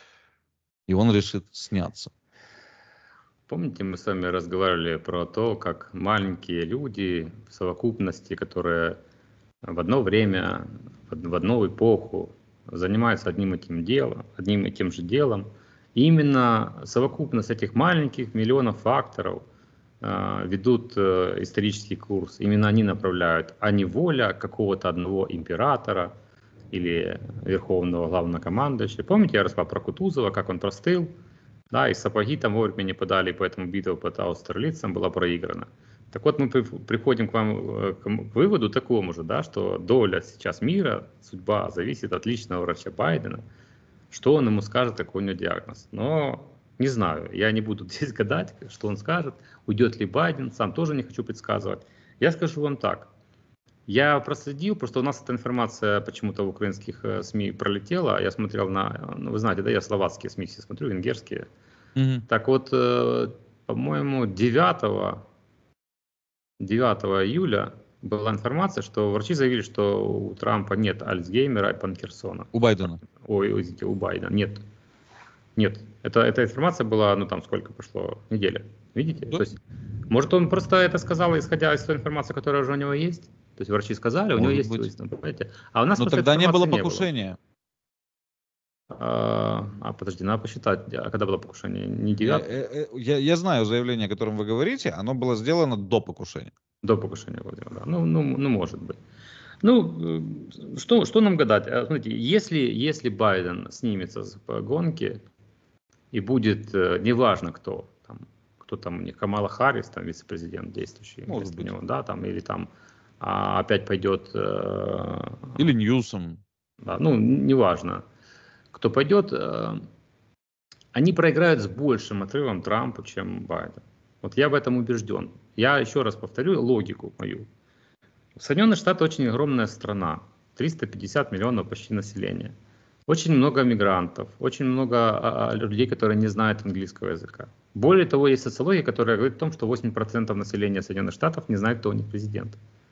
и он решит сняться. Помните, мы с вами разговаривали про то, как маленькие люди в совокупности, которые в одно время, в одну эпоху занимаются одним и тем же делом, И именно совокупность этих маленьких миллионов факторов ведут исторический курс. Именно они направляют, а не воля какого-то одного императора или верховного главнокомандующего. Помните, я рассказал про Кутузова, как он простыл, да, и сапоги там вовремя не подали, и поэтому битва под Аустерлицем была проиграна. Так вот, мы приходим к вам к выводу такому же, да, что доля сейчас мира, судьба зависит от личного врача Байдена, что он ему скажет, какой у него диагноз. Но не знаю, я не буду здесь гадать, что он скажет, уйдет ли Байден, сам тоже не хочу предсказывать. Я скажу вам так. Я проследил, просто у нас эта информация почему-то в украинских СМИ пролетела. Я смотрел на, ну, вы знаете, да, я словацкие СМИ все смотрю, венгерские. Так вот, по-моему, 9 июля была информация, что врачи заявили, что у Трампа нет Альцгеймера и Паркинсона. У Байдена. Ой, извините, у Байдена. Нет. Нет. Эта информация была, ну там сколько прошло? Неделя. Видите? Да. То есть, может, он просто это сказал, исходя из той информации, которая уже у него есть? То есть врачи сказали, у него есть, понимаете? А у нас но тогда не было покушения. Подожди, надо посчитать, а когда было покушение? Не 9? Я знаю заявление, о котором вы говорите, оно было сделано до покушения. До покушения Владимира, да. Ну, может быть. Ну, что нам гадать? Смотрите, если Байден снимется с гонки и будет, неважно кто там у них, Камала Харрис, там вице-президент действующий, может быть. него, да, там, или там опять пойдет... Или Ньюсом. Да, ну, неважно, кто пойдет, они проиграют с большим отрывом Трампу, чем Байден. Вот я в этом убежден. Я еще раз повторю логику мою. Соединенные Штаты очень огромная страна, 350 миллионов почти населения. Очень много мигрантов, очень много людей, которые не знают английского языка. Более того, есть социология, которая говорит о том, что 8% населения Соединенных Штатов не знает, кто у них президент.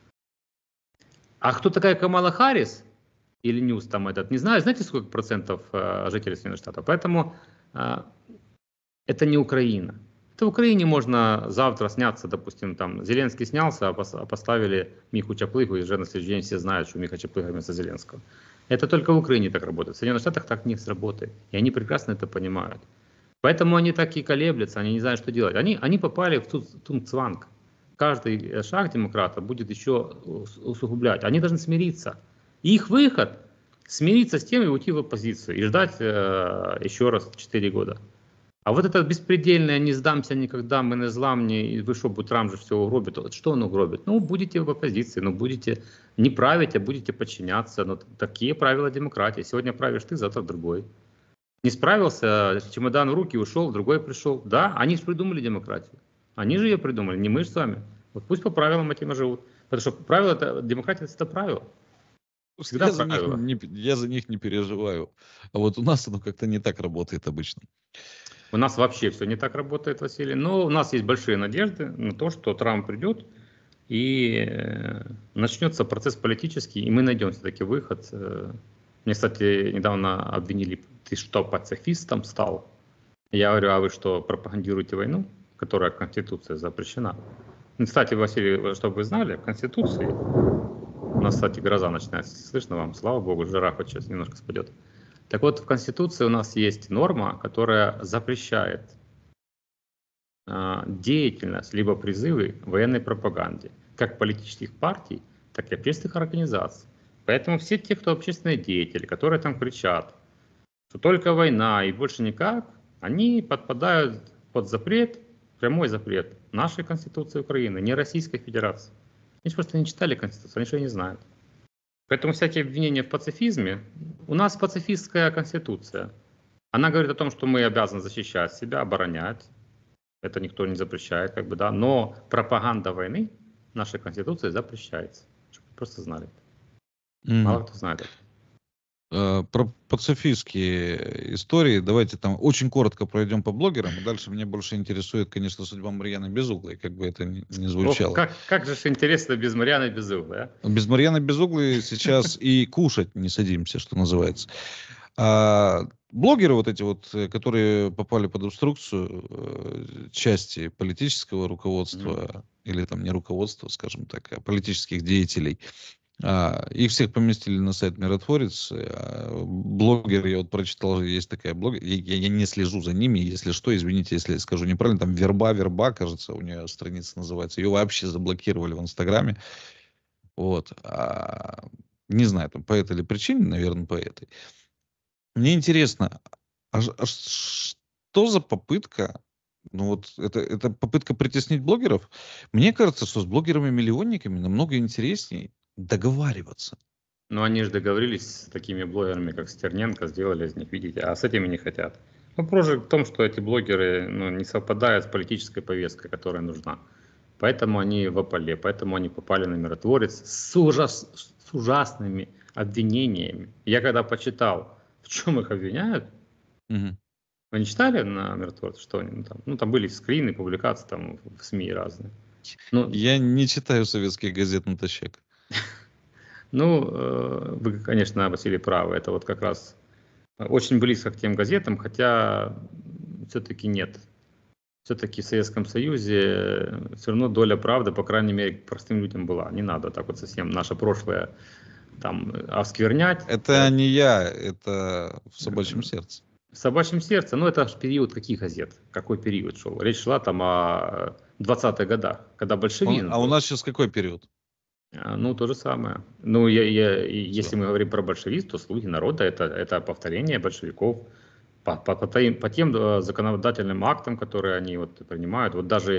А кто такая Камала Харрис или Ньюс там этот, не знаю, знаете, сколько процентов жителей Соединенных Штатов? Поэтому это не Украина. Это в Украине можно завтра сняться, допустим, там Зеленский снялся, а поставили Миху Чаплыгу, и уже на следующий день все знают, что Миха Чаплыга вместо Зеленского. Это только в Украине так работает. В Соединенных Штатах так не сработает. И они прекрасно это понимают. Поэтому они так и колеблются, они не знают, что делать. Они попали в цумцванг. Каждый шаг демократа будет еще усугублять. Они должны смириться. И их выход – смириться с тем и уйти в оппозицию. И ждать еще раз 4 года. А вот это беспредельное «не сдамся никогда, мы не зламні, и вы что, Трамп же все угробит». Вот что он угробит? Ну, будете в оппозиции, ну, будете не править, а будете подчиняться. Но такие правила демократии. Сегодня правишь ты, завтра другой. Не справился, чемодан в руки ушел, другой пришел. Да, они же придумали демократию. Они же ее придумали, не мы же с вами. Вот пусть по правилам этим и живут. Потому что правила, демократия – это правило. Всегда я за них не переживаю. А вот у нас оно как-то не так работает обычно. У нас вообще все не так работает, Василий. Но у нас есть большие надежды на то, что Трамп придет и начнется процесс политический, и мы найдем все-таки выход. Мне, кстати, недавно обвинили, ты что, пацифистом стал? Я говорю, а вы что, пропагандируете войну, которая в Конституции запрещена? Ну, кстати, Василий, чтобы вы знали, в Конституции, у нас, кстати, гроза начинается, слышно вам, слава богу, жара хоть сейчас немножко спадет. Так вот, в Конституции у нас есть норма, которая запрещает деятельность, либо призывы военной пропаганде, как политических партий, так и общественных организаций. Поэтому все те, кто общественные деятели, которые там кричат, что только война и больше никак, они подпадают под запрет, прямой запрет нашей Конституции Украины, не Российской Федерации. Они же просто не читали Конституцию, они же не знают. Поэтому всякие обвинения в пацифизме, у нас пацифистская конституция. Она говорит о том, что мы обязаны защищать себя, оборонять. Это никто не запрещает, как бы, да. Но пропаганда войны в нашей конституции запрещается. Чтобы вы просто знали. Мало кто знает это. Про пацифистские истории давайте там очень коротко пройдем по блогерам, и дальше меня больше интересует, конечно, судьба Марьяны Безуглой, как бы это ни звучало. Ох, как же интересно без Марьяны Безуглой, а? Без Марьяны Безуглой сейчас и кушать не садимся, что называется. Блогеры вот эти вот, которые попали под обструкцию части политического руководства, или там не руководства, скажем так, а политических деятелей, Их всех поместили на сайт Миротворец. Блогер, я вот прочитал, есть такая блогер. Я не слежу за ними, если что, извините, если я скажу неправильно. Там Верба, кажется, у нее страница называется. Ее вообще заблокировали в Инстаграме. Вот. Не знаю, там по этой или причине, наверное, по этой. Мне интересно, что за попытка? Ну вот это попытка притеснить блогеров. Мне кажется, что с блогерами-миллионниками намного интереснее договариваться. Но они же договорились с такими блогерами, как Стерненко, сделали из них, видите, а с этими не хотят. Вопрос же в том, что эти блогеры не совпадают с политической повесткой, которая нужна. Поэтому они в опале, поэтому они попали на Миротворец с ужасными обвинениями. Я когда почитал, в чем их обвиняют, Мгм. вы не читали на Миротворце, что они там? Ну, там были скрины, публикации там в СМИ разные. Ну, Я не читаю советских газет натощак. вы, конечно, Василий, правы. Это вот как раз очень близко к тем газетам, хотя все-таки нет. Все-таки в Советском Союзе все равно доля правды, по крайней мере, простым людям была. Не надо так вот совсем наше прошлое там осквернять. Это не я, это в собачьем сердце. В собачьем сердце, это же период каких газет? Какой период шел? Речь шла там о 20-х годах, когда большевизм А у был. нас сейчас какой период? То же самое. Если мы говорим про большевизм, то «Слуги народа» это повторение большевиков по тем законодательным актам, которые они принимают. Вот даже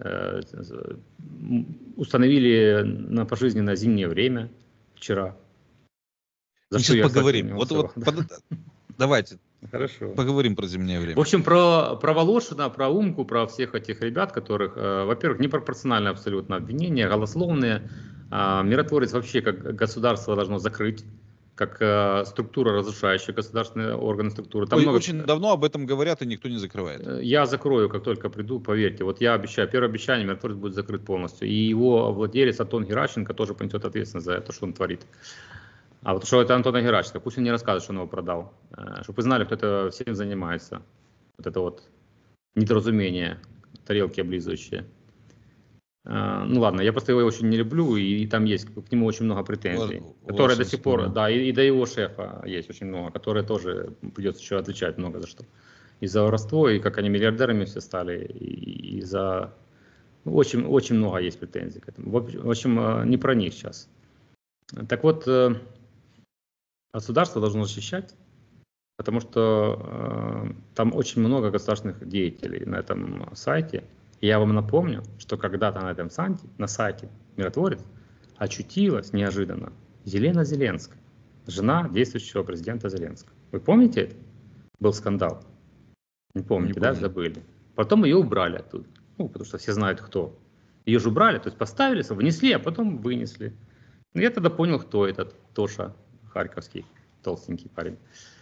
установили на пожизненное зимнее время вчера. За Мы что сейчас я, кстати, не поговорим. голосовал. Давайте Хорошо. поговорим про зимнее В время. общем, про Волошина, про Умку, про всех этих ребят, которых, во-первых, непропорциональное абсолютно обвинение, голословные. Миротворец вообще как государство должно закрыть, как структура, разрушающая государственные органы структуры. Там Ой, много... очень давно об этом говорят, и никто не закрывает. Я закрою, как только приду, поверьте. Вот я обещаю, первое обещание, Миротворец будет закрыт полностью. И его владелец Антон Геращенко тоже понесет ответственность за это, что он творит. А вот что это Антона Геращенко, пусть он не рассказывает, что он его продал. Чтобы вы знали, кто это всем занимается. Вот это вот недоразумение, тарелки облизывающие. Ладно, я просто его очень не люблю, и там есть к нему очень много претензий, которые до сих пор, да, и до его шефа есть очень много, которые тоже придется еще отвечать много за что. И за воровство, и как они миллиардерами все стали, и за... Очень, очень много есть претензий к этому. В общем, не про них сейчас. Так вот, государство должно защищать, потому что там очень много государственных деятелей на этом сайте. И я вам напомню, что когда-то на этом сайте Миротворец очутилась неожиданно Елена Зеленская, жена действующего президента Зеленского. Вы помните это? Был скандал. Не помните, да? Забыли. Потом ее убрали оттуда. Потому что все знают, кто. Ее же убрали, то есть поставили, внесли, а потом вынесли. Я тогда понял, кто этот Тоша Харьковский, толстенький парень.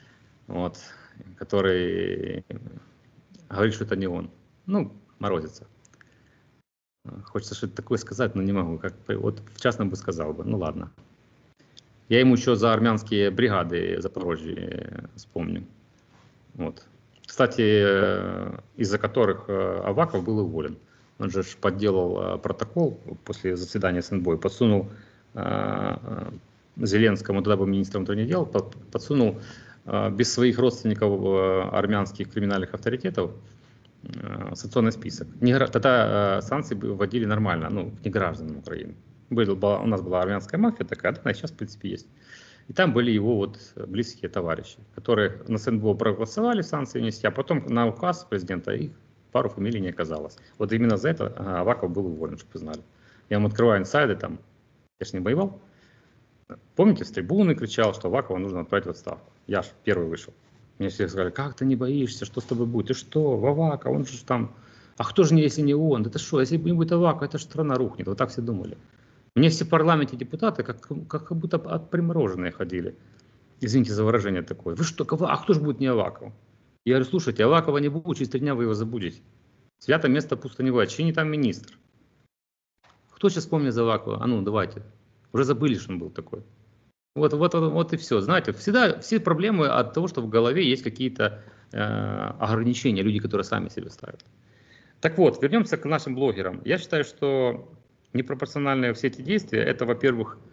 Который говорит, что это не он. Морозится. Хочется что-то такое сказать, но не могу. Вот в частном бы сказал бы. Ладно. Я ему еще за армянские бригады в Запорожье вспомню. Кстати, из-за которых Аваков был уволен. Он же подделал протокол после заседания СНБО и подсунул Зеленскому, тогда был министром внутренних дел, подсунул без своих родственников армянских криминальных авторитетов санкционный список. Тогда санкции вводили нормально, не гражданам Украины. У нас была армянская мафия такая, да, сейчас в принципе есть. И там были его близкие товарищи, которые на СНБО проголосовали санкции внести, а потом на указ президента их пару фамилий не оказалось. Вот именно за это Аваков был уволен, чтобы вы знали. Я вам открываю инсайды, там, я ж не воевал. Помните, с трибуны кричал, что Авакова нужно отправить в отставку. Я ж первый вышел. Мне все сказали, как ты не боишься, что с тобой будет? Ты что, Аваков, он же там... А кто же, если не он? Да ты что, если не будет Авакова, эта страна рухнет. Вот так все думали. Мне все в парламенте депутаты как будто отпримороженные ходили. Извините за выражение такое. Вы что, а кто же будет не Аваков? Я говорю, слушайте, Авакова не будет, через 3 дня вы его забудете. Свято место пусто не бывает. Чей не там министр? Кто сейчас вспомнит за Авакова? Давайте. Уже забыли, что он был такой. Вот и все. Знаете, всегда все проблемы от того, что в голове есть какие-то ограничения, люди, которые сами себе ставят. Так вот, вернемся к нашим блогерам. Я считаю, что непропорциональные все эти действия, это, во-первых,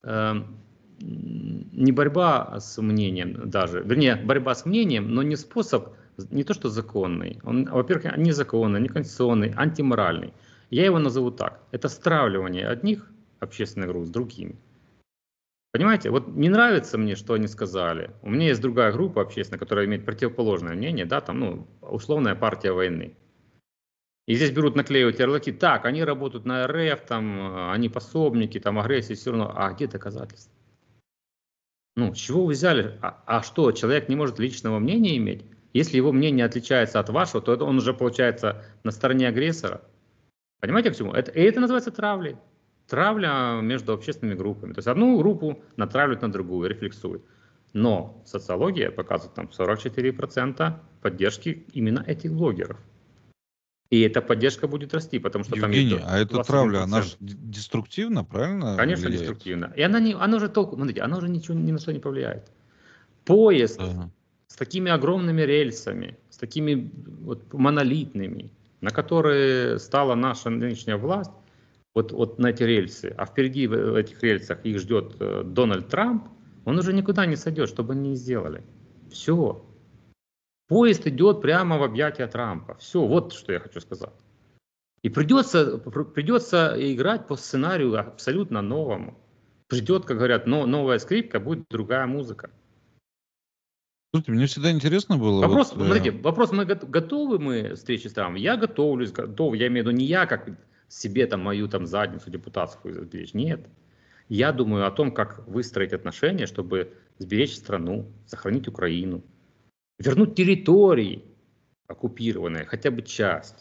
не борьба с мнением даже, вернее, борьба с мнением, но не способ, не то что законный, он, во-первых, незаконный, неконституционный, антиморальный. Я его назову так. Это стравливание одних общественных групп с другими. Понимаете, вот не нравится мне, что они сказали. У меня есть другая группа общественная, которая имеет противоположное мнение, да, там, ну, условная партия войны. И здесь берут, наклеивают ярлыки, так, они работают на РФ, там, они пособники, там, агрессии, все равно. А где доказательства? Ну, с чего вы взяли? А что, человек не может личного мнения иметь? Если его мнение отличается от вашего, то он уже получается на стороне агрессора. Понимаете, к чему? Это называется травлей. Травля между общественными группами. То есть одну группу натравливают на другую, рефлексуют. Но социология показывает там 44% поддержки именно этих блогеров. И эта поддержка будет расти, потому что Евгений, там есть а эта 21%. травля, она же деструктивна, правильно Конечно, влияет? деструктивно. И она уже толку, смотрите, она уже ничего ни на что не повлияет. Поезд Да. с такими огромными рельсами, с такими вот монолитными, на которые стала наша нынешняя власть, вот на эти рельсы, а впереди в этих рельсах их ждет Дональд Трамп, он уже никуда не сойдет, что бы они ни сделали. Все. Поезд идет прямо в объятия Трампа. Все, вот что я хочу сказать. И придется играть по сценарию абсолютно новому. Придет, как говорят, новая скрипка, будет другая музыка. Слушайте, мне всегда интересно было, Вопрос, вот, смотрите, вопрос, готовы мы к встрече с Трампом? Я готовлюсь, готов. Я имею в виду не я, как себе там мою там задницу депутатскую сберечь. Нет. Я думаю о том, как выстроить отношения, чтобы сберечь страну, сохранить Украину, вернуть территории оккупированные, хотя бы часть.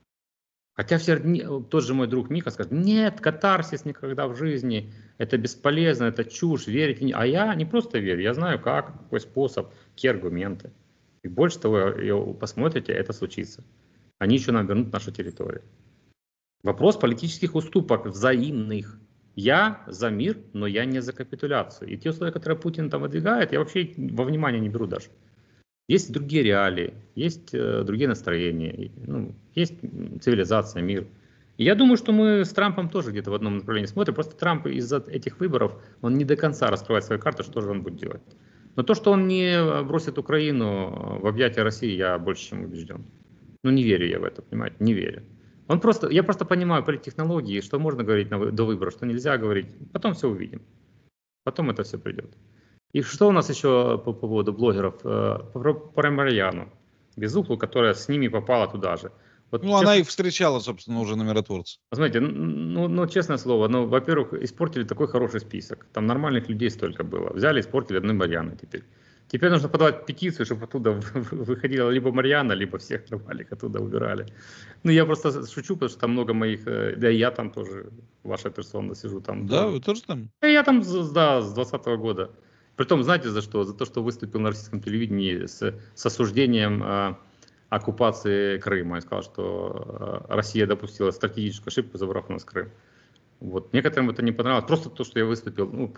Хотя тот же мой друг Миха скажет, нет, катарсис никогда в жизни, это бесполезно, это чушь, верить не... А я не просто верю, я знаю как, какой способ, какие аргументы. И больше того, посмотрите, это случится. Они еще нам вернут нашу территорию. Вопрос политических уступок взаимных. Я за мир, но я не за капитуляцию. И те условия, которые Путин там выдвигает, я вообще во внимание не беру даже. Есть другие реалии, есть другие настроения, ну, есть цивилизация, мир. И я думаю, что мы с Трампом тоже где-то в одном направлении смотрим. Просто Трамп из-за этих выборов, он не до конца раскрывает свои карты, что же он будет делать. Но то, что он не бросит Украину в объятия России, я больше чем убежден. Ну, не верю я в это, понимаете, не верю. Я просто понимаю политтехнологии, что можно говорить до выборов, что нельзя говорить. Потом все увидим. Потом это все придет. И что у нас еще по поводу блогеров? Про Марьяну Безуглу, которая с ними попала туда же. Вот, ну, честно, она их встречала, собственно, уже на миротворце. знаете, ну, честное слово, ну, во-первых, испортили такой хороший список. Там нормальных людей столько было. Взяли, испортили одной Марьяной теперь. Теперь нужно подавать петицию, чтобы оттуда выходила либо Марьяна, либо всех нормальных оттуда убирали. Ну, я просто шучу, потому что там много моих, да и я там тоже, ваша персона, сижу там. Да, Тоже. вы тоже там? Я там, да, с 2020 года. Притом, знаете за что? За то, что выступил на российском телевидении с осуждением оккупации Крыма. Я сказал, что Россия допустила стратегическую ошибку, забрав у нас Крым. Вот. Некоторым это не понравилось. Просто то, что я выступил ну,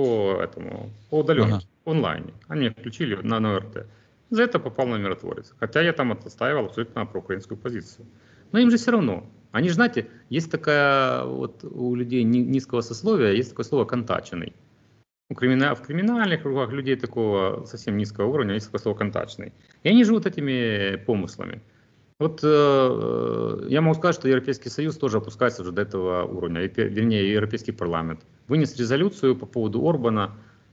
по удаленке, Ага. онлайне. Они меня включили на ОРТ. За это попал на миротворец. Хотя я там отстаивал абсолютно проукраинскую позицию. Но им же все равно. Они же, знаете, есть такая вот у людей низкого сословия, есть такое слово «контаченный». В криминальных кругах людей такого совсем низкого уровня есть такое слово «контачный». И они живут этими помыслами. Вот я могу сказать, что Европейский Союз тоже опускается уже до этого уровня, вернее, Европейский парламент. Вынес резолюцию по поводу Орбана,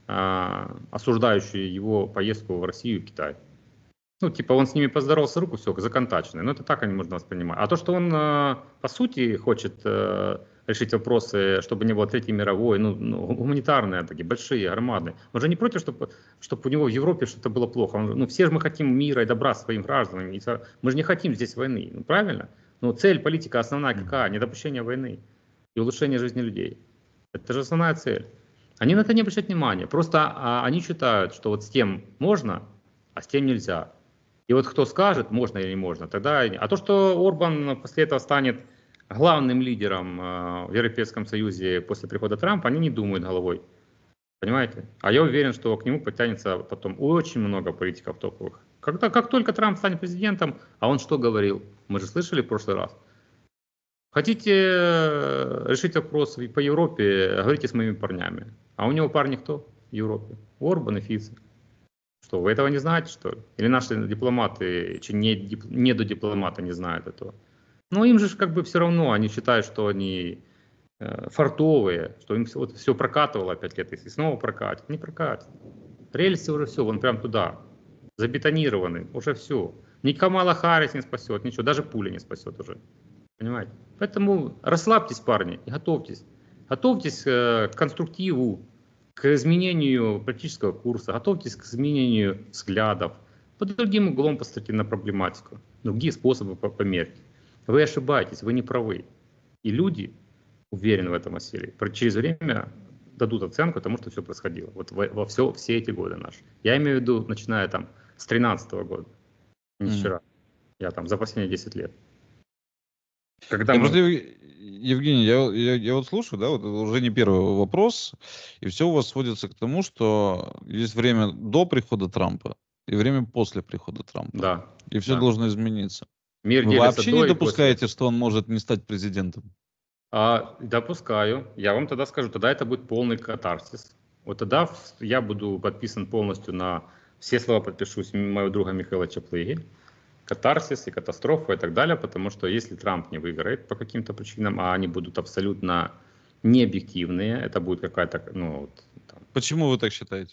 осуждающую его поездку в Россию и Китай. Ну, типа, он с ними поздоровался, руку, все, законтаченный. Но это так они можно воспринимать. А то, что он, по сути, хочет решить вопросы, чтобы не было Третьей мировой, ну гуманитарные такие, большие, армады. Он же не против, чтобы у него в Европе что-то было плохо. Ну, все же мы хотим мира и добра своим гражданам. Мы же не хотим здесь войны, ну, правильно? Но цель, политика основная какая? Недопущение войны и улучшение жизни людей. Это же основная цель. Они на это не обращают внимания. Просто они считают, что вот с тем можно, а с тем нельзя. И вот кто скажет, можно или не можно, тогда... А то, что Орбан после этого станет главным лидером в Европейском Союзе после прихода Трампа, они не думают головой. Понимаете? А я уверен, что к нему подтянется потом очень много политиков топовых. Как только Трамп станет президентом, а он что говорил? Мы же слышали в прошлый раз. Хотите решить вопрос по Европе, говорите с моими парнями. А у него парни кто в Европе? Орбан и Фице. Что, вы этого не знаете, что ли? Или наши дипломаты, недодипломаты не знают этого? Ну, им же как бы все равно, они считают, что они фартовые, что им все прокатывало 5 лет, и снова прокатит. Не прокатит. Рельсы уже все, вон прям туда, забетонированы, уже все. Ни Камала Харрис не спасет, ничего, даже пуля не спасет уже. Понимаете? Поэтому расслабьтесь, парни, и готовьтесь. Готовьтесь к конструктиву, к изменению политического курса, готовьтесь к изменению взглядов, под другим углом посмотрите на проблематику, другие способы померить. Вы ошибаетесь, вы не правы. И люди, уверены в этом, Василий, через время дадут оценку тому, что все происходило. Вот все эти годы наши. Я имею в виду, начиная там с 2013 года, не вчера. Я там за последние 10 лет. Когда просто, Евгений, я вот слушаю, да, вот это уже не первый вопрос, и все у вас сводится к тому, что есть время до прихода Трампа и время после прихода Трампа. Да. И все должно измениться. Мир Вы делится вообще до не и допускаете, после. что он может не стать президентом? Допускаю. Я вам тогда скажу, тогда это будет полный катарсис. Вот тогда я буду подписан полностью на все слова, подпишусь моего друга Михаила Чаплыги. Катарсис и катастрофа и так далее, потому что если Трамп не выиграет по каким-то причинам, а они будут абсолютно необъективные, это будет какая-то, ну, вот, там. Почему вы так считаете?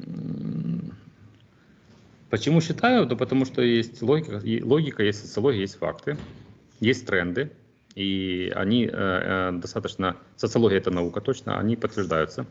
Почему считаю? Да потому что есть логика, есть социология, есть факты, есть тренды, и они достаточно, социология это наука точно, они подтверждаются.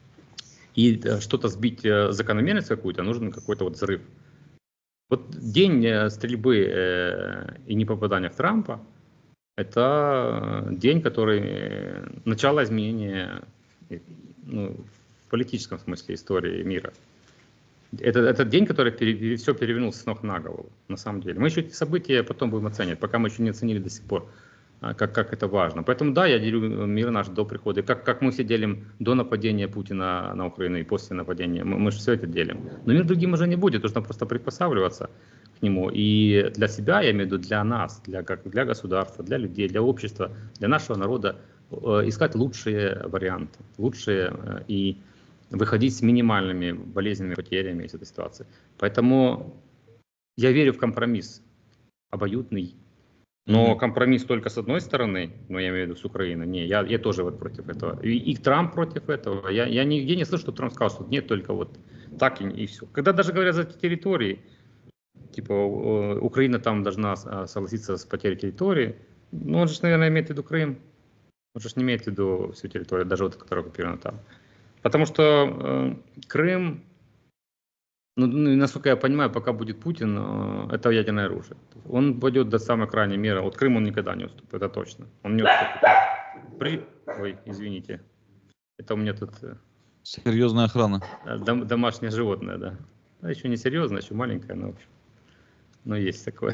И что-то сбить закономерность какую-то, нужен какой-то вот взрыв. Вот день стрельбы и непопадания в Трампа – это день, который начало изменения, ну, в политическом смысле истории мира. Это день, который все перевернул с ног на голову, на самом деле. Мы еще эти события потом будем оценивать, пока мы еще не оценили до сих пор, как это важно. Поэтому да, я делю мир наш до прихода. Как мы все делим до нападения Путина на Украину и после нападения, мы же все это делим. Но мир другим уже не будет, нужно просто приспосабливаться к нему. И для себя, я имею в виду для нас, для государства, для людей, для общества, для нашего народа искать лучшие варианты, лучшие и выходить с минимальными болезненными потерями из этой ситуации. Поэтому я верю в компромисс обоюдный. Но компромисс только с одной стороны, ну я имею в виду с Украиной, не, я тоже вот против этого. И Трамп против этого. Я нигде не слышу, что Трамп сказал, что нет, только вот так и все. Когда даже говорят за территории, типа Украина там должна согласиться с потерей территории, ну он же, наверное, имеет в виду Крым. Он же не имеет в виду всю территорию, даже вот, которая оккупирована там. Потому что Крым, ну, насколько я понимаю, пока будет Путин, это ядерное оружие. Он пойдет до самой крайней меры. Вот Крым он никогда не уступит, это точно. Он не уступит. Ой, извините. Это у меня тут... Серьезная охрана. Домашнее животное, да. Еще не серьезное, еще маленькое, но в общем. Но есть такое.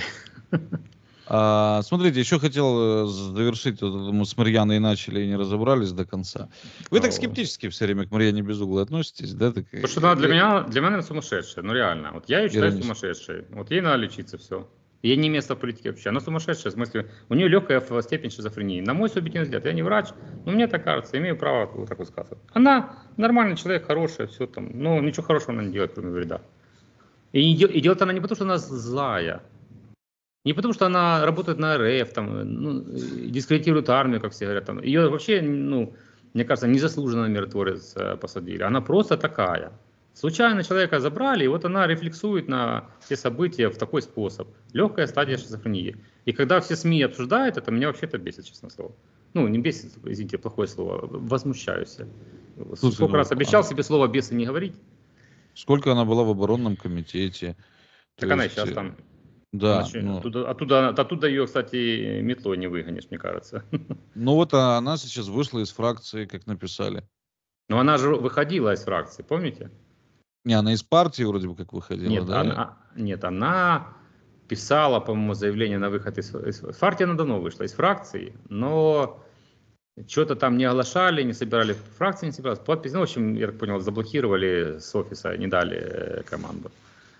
Смотрите, еще хотел завершить, мы с Марьяной начали и не разобрались до конца. Вы так скептически все время к Марьяне Безуглой относитесь, да? Так... Потому что для меня она сумасшедшая, ну реально. Вот я ее считаю сумасшедшей. Вот ей надо лечиться, все. Ей не место в политике вообще. Она сумасшедшая, в смысле, у нее легкая степень шизофрении. На мой субъективный взгляд, я не врач, но мне так кажется, имею право вот так высказывать. Она нормальный человек, хорошая, все там, но ничего хорошего она не делает, кроме вреда. И делает она не потому, что она злая, не потому, что она работает на РФ, там, ну, дискредитирует армию, как все говорят. Там. Ее вообще, ну, мне кажется, незаслуженно на миротворец посадили. Она просто такая. Случайно человека забрали, и вот она рефлексует на все события в такой способ. Легкая стадия шизофрении. И когда все СМИ обсуждают это, меня вообще это бесит, честное слово. Ну, не бесит, извините, плохое слово, возмущаюсь. Сколько раз обещал себе слово «бесы» не говорить. Сколько она была в оборонном комитете. Так она и сейчас там. Да. Оттуда ее, кстати, метлой не выгонишь, мне кажется. Ну вот она сейчас вышла из фракции, как написали. Но она же выходила из фракции, помните? Не, она из партии вроде бы как выходила, нет, да? Она писала, по-моему, заявление на выход из партии. Она давно вышла из фракции, но что-то там не оглашали, не собирали, фракции не собирались, подпись. Ну, в общем, я так понял, заблокировали с офиса, не дали команду.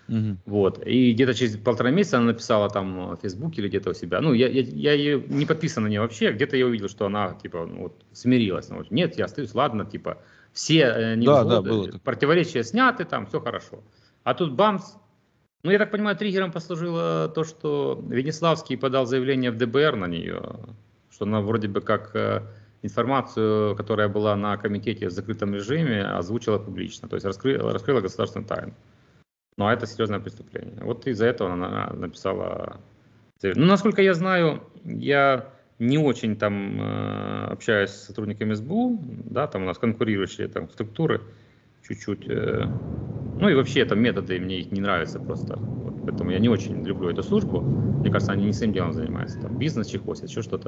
Мгм. Вот. И где-то через 1,5 месяца она написала там в Фейсбуке или где-то у себя. Ну, я ее не подписан на нее вообще. Где-то я увидел, что она, типа, ну, вот, смирилась. Ну, вот, нет, я остаюсь, ладно, типа, все Да, да, было такое. противоречия сняты, там, все хорошо. А тут бамс. Ну, я так понимаю, триггером послужило то, что Венеславский подал заявление в ДБР на нее, что она вроде бы как информацию, которая была на комитете в закрытом режиме, озвучила публично. То есть раскрыла государственную тайну. Ну, а это серьезное преступление. Вот из-за этого она написала. Ну, насколько я знаю, я не очень там общаюсь с сотрудниками СБУ, да, там у нас конкурирующие там структуры чуть-чуть. Ну и вообще там методы, мне их не нравятся просто. Вот, поэтому я не очень люблю эту службу. Мне кажется, они не своим делом занимаются. Там бизнес чехосят, еще что-то.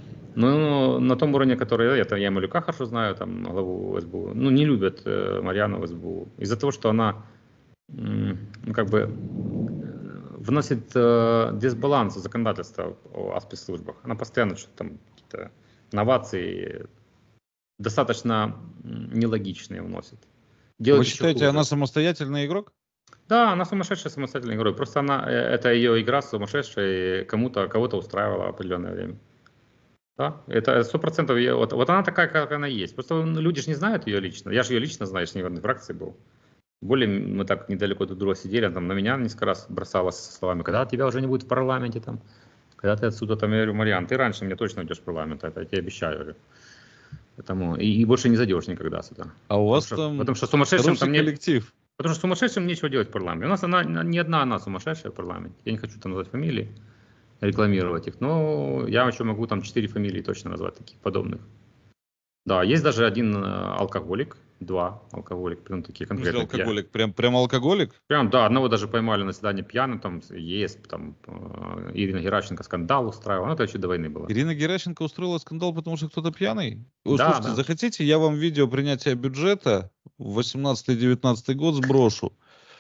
Но на том уровне, который я Малюка хорошо знаю, там главу СБУ, ну не любят Марьяну в СБУ. Из-за того, что она ну, как бы вносит дисбаланс в законодательство о спецслужбах. Она постоянно что-то там, какие-то новации достаточно нелогичные вносит. Вы Делает еще считаете, хуже. она самостоятельный игрок? Да, она сумасшедшая самостоятельная игрок. Просто это ее игра сумасшедшая, и кого-то устраивала определенное время. Да, это 100% ее, вот она такая, как она есть. Просто люди же не знают ее лично. Я же ее лично знаю, я же не в одной фракции был. Более мы так недалеко друг от друга сидели, она там на меня несколько раз бросалась со словами, когда тебя уже не будет в парламенте, там, когда ты отсюда, там, я говорю, Марьян, ты раньше мне точно уйдешь в парламент, это я тебе обещаю. Говорю. Поэтому, и больше не зайдешь никогда сюда. А у вас Потому там что сумасшедшим хороший там нет, коллектив. потому что сумасшедшим нечего делать в парламенте. У нас не одна она сумасшедшая в парламенте. Я не хочу там назвать фамилии, рекламировать их, но я еще могу там 4 фамилии точно назвать, таких подобных. Да, есть даже один алкоголик, 2 алкоголик, прям такие В смысле конкретные. алкоголик? Прям алкоголик? Прям, да, одного даже поймали на заседании пьяным, там, есть, там, Ирина Геращенко скандал устраивала, ну, это еще до войны было. Ирина Геращенко устроила скандал, потому что кто-то пьяный? Ой, Да, слушайте, да. захотите, я вам видео принятия бюджета в 18-19 год сброшу.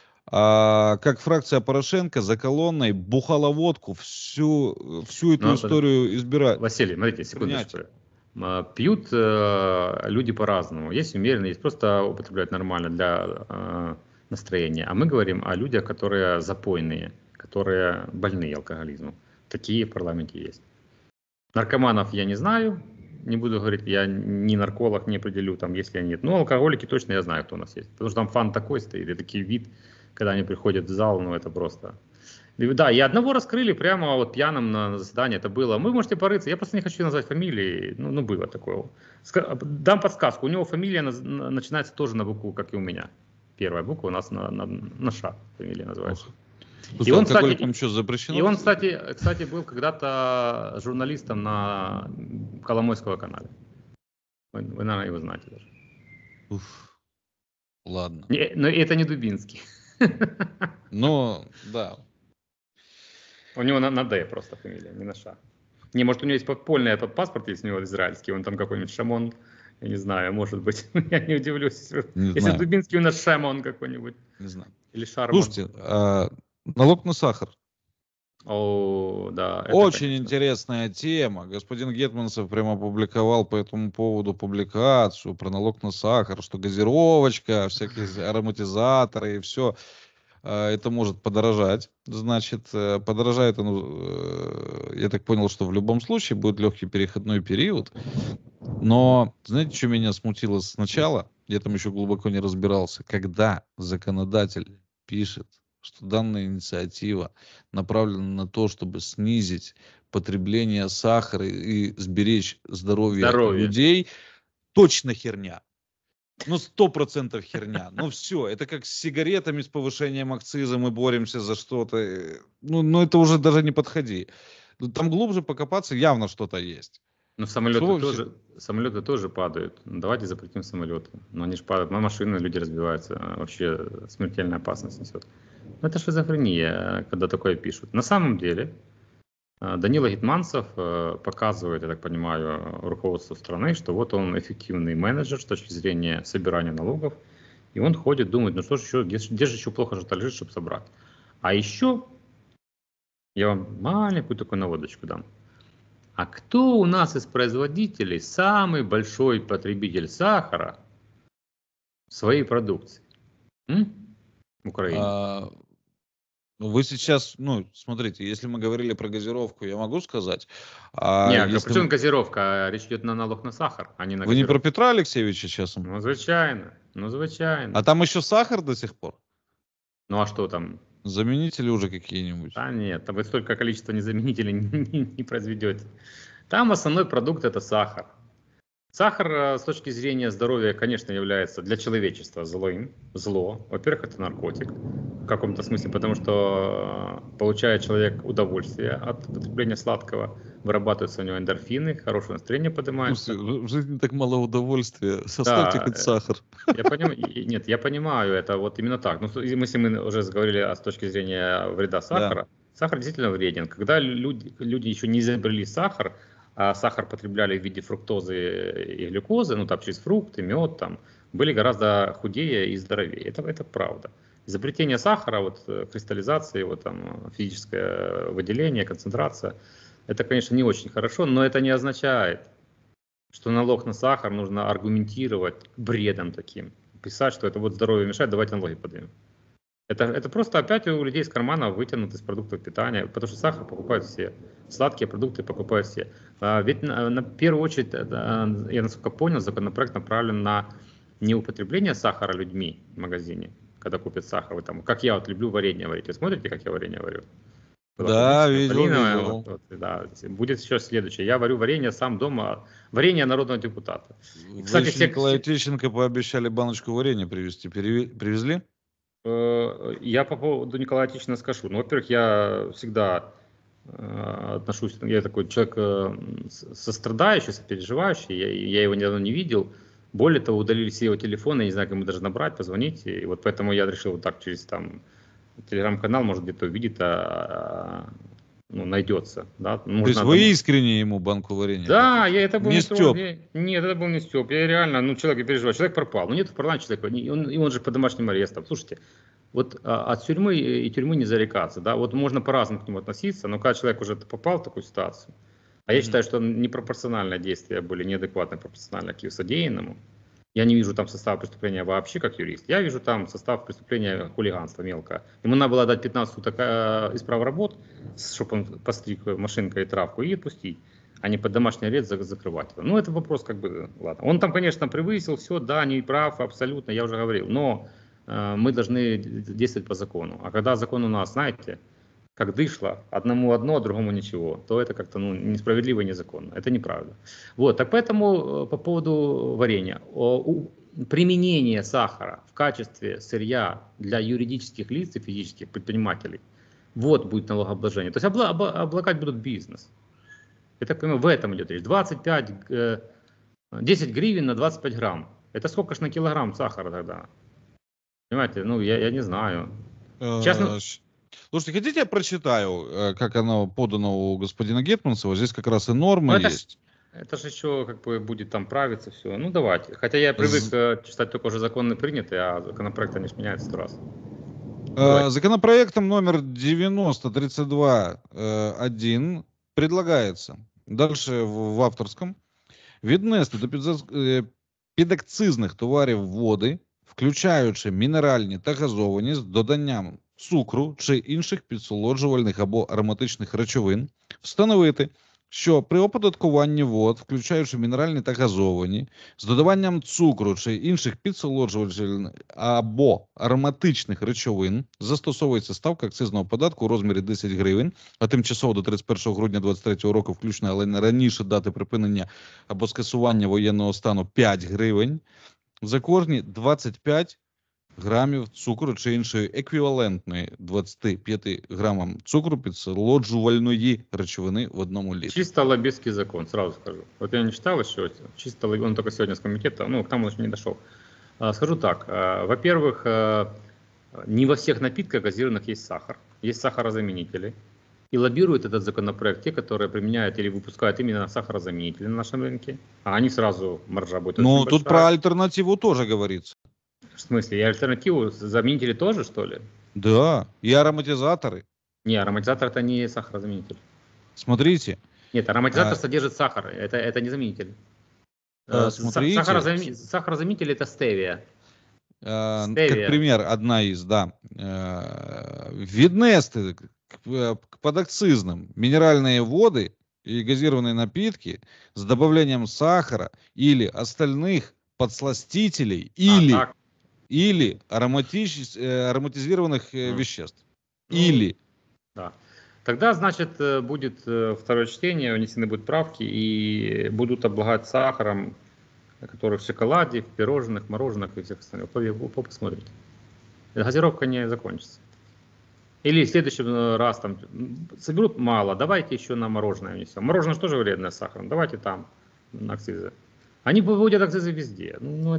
Как фракция Порошенко за колонной бухала водку всю эту Но, историю избирать. Василий, смотрите, секундочку. Принятие. Пьют люди по-разному. Есть умеренные, есть просто употребляют нормально для настроения. А мы говорим о людях, которые запойные, которые больные алкоголизмом. Такие в парламенте есть. Наркоманов я не знаю, не буду говорить, я не нарколог, не определю, там, если они нет. Но алкоголики точно я знаю, кто у нас есть. Потому что там фан такой стоит, и такой вид, когда они приходят в зал, ну это просто... Да, и одного раскрыли прямо вот пьяным на заседании, это было. Вы можете порыться, я просто не хочу назвать фамилии, ну было такое. Дам подсказку, у него фамилия начинается тоже на букву, как и у меня. Первая буква у нас на Ш фамилия называется. Слушай, алкоголикам что, запрещено? И он, кстати, был когда-то журналистом на Коломойского канале. Вы, наверное, его знаете даже. Уф, ладно. Но это не Дубинский. Но, да. У него на Д просто фамилия, не на Ш. Не, может, у него есть подпольный этот паспорт, есть у него израильский, он там какой-нибудь Шамон, я не знаю, может быть, я не удивлюсь, Не если знаю. Дубинский у нас Шамон какой-нибудь. Не знаю. Или Шармон. Слушайте, налог на сахар. О, да. Это, Очень конечно. интересная тема. Господин Гетманцев прямо опубликовал по этому поводу публикацию про налог на сахар, что газировочка, всякие ароматизаторы и все это может подорожать. Значит, подорожает оно, я так понял, что в любом случае будет легкий переходной период. Но знаете, что меня смутило сначала? Я там еще глубоко не разбирался. Когда законодатель пишет, что данная инициатива направлена на то, чтобы снизить потребление сахара и сберечь здоровье людей, точно херня. Ну, 100% херня. Ну, все. Это как с сигаретами, с повышением акциза мы боремся за что-то. Ну, это уже даже не подходи. Там глубже покопаться явно что-то есть. Ну, самолеты тоже падают. Давайте запретим самолеты. Но они же падают на машины, люди разбиваются. Вообще смертельная опасность несет. Ну, это шизофрения, когда такое пишут. На самом деле, Данила Гетманцев показывает, я так понимаю, руководству страны, что вот он эффективный менеджер с точки зрения собирания налогов. И он ходит, думает, ну что же еще, где же еще плохо что-то лежит, чтобы собрать. А еще, я вам маленькую такую наводочку дам. А кто у нас из производителей самый большой потребитель сахара в своей продукции? В Украине. Вы сейчас, ну, смотрите, если мы говорили про газировку, я могу сказать, Не, если причем газировка? Речь идет на налог на сахар, а не на вы не про газировку. Петра Алексеевича часом, Ну, звичайно, ну, а звичайно. там еще сахар до сих пор? Ну, а что там? Заменители уже какие-нибудь? Да нет, там вы столько количества незаменителей не произведете. Там основной продукт это сахар. Сахар с точки зрения здоровья, конечно, является для человечества зло. Во-первых, это наркотик в каком-то смысле, потому что получает человек удовольствие от потребления сладкого, вырабатываются у него эндорфины, хорошее настроение поднимается. В жизни так мало удовольствия. Составьте Да, хоть сахар. я понимаю, нет, я понимаю это вот именно так. Ну, если мы уже заговорили с точки зрения вреда Да. сахара, сахар действительно вреден. Когда люди еще не изобрели сахар, а сахар потребляли в виде фруктозы и глюкозы, ну там через фрукты, мед, там, были гораздо худее и здоровее. Это правда. Изобретение сахара, вот, кристаллизации, вот, там, физическое выделение, концентрация, это, конечно, не очень хорошо, но это не означает, что налог на сахар нужно аргументировать бредом таким. Писать, что это вот здоровье мешает, давайте налоги поднимем. Это просто опять у людей из кармана вытянут из продуктов питания, потому что сахар покупают все, сладкие продукты покупают все. Ведь на первую очередь, я насколько понял, законопроект направлен на неупотребление сахара людьми в магазине, когда купят сахар. Вы там, как я вот люблю варенье варить. Вы смотрите, как я варенье варю? Туда Да, клубничное, видел, малиновое, видел. да. Будет еще следующее. Я варю варенье сам дома, варенье народного депутата. И, Вы кстати, еще Николаю Тищенко пообещали баночку варенья привезти. Привезли? я по поводу Николая Тищина скажу. Ну, во-первых, я всегда отношусь, я такой человек сострадающий, сопереживающий, я его недавно не видел. Более того, удалили все его телефоны, я не знаю, кому даже набрать, позвонить. И вот поэтому я решил вот так через там телеграм-канал, может где-то увидит, ну, найдется. Да? То есть вы искренне ему банку варенья Да, хотите? это был Не не тролль. Степ. Нет, это был не Степ. Я реально, ну, человек, я переживаю. Человек пропал. Ну, нет в парламенте человека. И он же под домашним арестом. Слушайте, вот от тюрьмы и тюрьмы не зарекаться. Да? Вот можно по-разному к нему относиться, но когда человек уже попал в такую ситуацию, а я считаю, что непропорциональные действия были, неадекватно пропорциональны к содеянному. Я не вижу там состава преступления вообще как юрист. Я вижу там состав преступления хулиганства мелкое. Ему надо было дать 15 суток исправ работ, чтобы он постриг машинкой и травку и отпустить, а не под домашний арест закрывать его. Ну, это вопрос как бы, ладно. Он там, конечно, превысил все, да, не прав, абсолютно, я уже говорил. Но мы должны действовать по закону. А когда закон у нас, знаете, как дышло, одному одно, другому ничего, то это как-то несправедливо и незаконно. Это неправда. Вот, так поэтому по поводу варенья. Применение сахара в качестве сырья для юридических лиц и физических предпринимателей, вот будет налогообложение. То есть облагать будут бизнес. Я так понимаю, в этом идет речь. 10 гривен на 25 грамм. Это сколько ж на килограмм сахара тогда? Понимаете, ну я не знаю. Честно. Слушайте, хотите я прочитаю, как оно подано у господина Гетманцева? Здесь как раз и нормы есть. Это же еще как бы будет там правиться все. Ну давайте. Хотя я привык читать только уже законы принятые, а законопроект они ж меняются 100 раз. Законопроектом номер 9032-1 предлагается дальше в авторском віднести до підакцизних товарів води, включаючи мінеральні та газовані з доданням цукру чи інших підсолоджувальних або ароматичних речовин, встановити, що при оподаткуванні вод, включаючи мінеральні та газовані, з додаванням цукру чи інших підсолоджувальних або ароматичних речовин, застосовується ставка акцизного податку у розмірі 10 гривень, а тимчасово до 31 грудня 2023 року включно, але не раніше дати припинення або скасування воєнного стану 5 гривень, за кожні 25 грамів цукру чи іншої еквівалентної 25 грамам цукру підсолоджувальної речовини в одному літрі. Чисто лоббистский закон, сразу скажу. Вот я не читал еще, чисто он только сегодня с комитета, ну, к тому еще не дошел. Скажу так, во-первых, не во всех напитках газированных есть сахар, есть сахарозаменители. И лоббируют этот законопроект те, которые применяют или выпускают именно сахарозаменители на нашем рынке, а они сразу маржа будет очень Ну, большая. тут про альтернативу тоже говорится. В смысле, и альтернативу заменители тоже, что ли? Да, и ароматизаторы. Не, ароматизатор это не сахарозаменитель. Смотрите. Нет, ароматизатор содержит сахар, это не заменитель. Смотрите. Сахарозаменитель это стевия. как пример, одна из, да, виднесты к подакцизным минеральные воды и газированные напитки с добавлением сахара или остальных подсластителей или ароматизированных веществ. Или. Да. Тогда, значит, будет второе чтение, внесены будут правки и будут облагать сахаром, который в шоколаде, в пирожных, мороженых и всех остальных. Посмотрите. Газировка не закончится. Или в следующий раз там соберут мало, давайте еще на мороженое внесем. Мороженое же тоже вредное с сахаром, давайте там на акцизы. Они выводят акцизы везде. Ну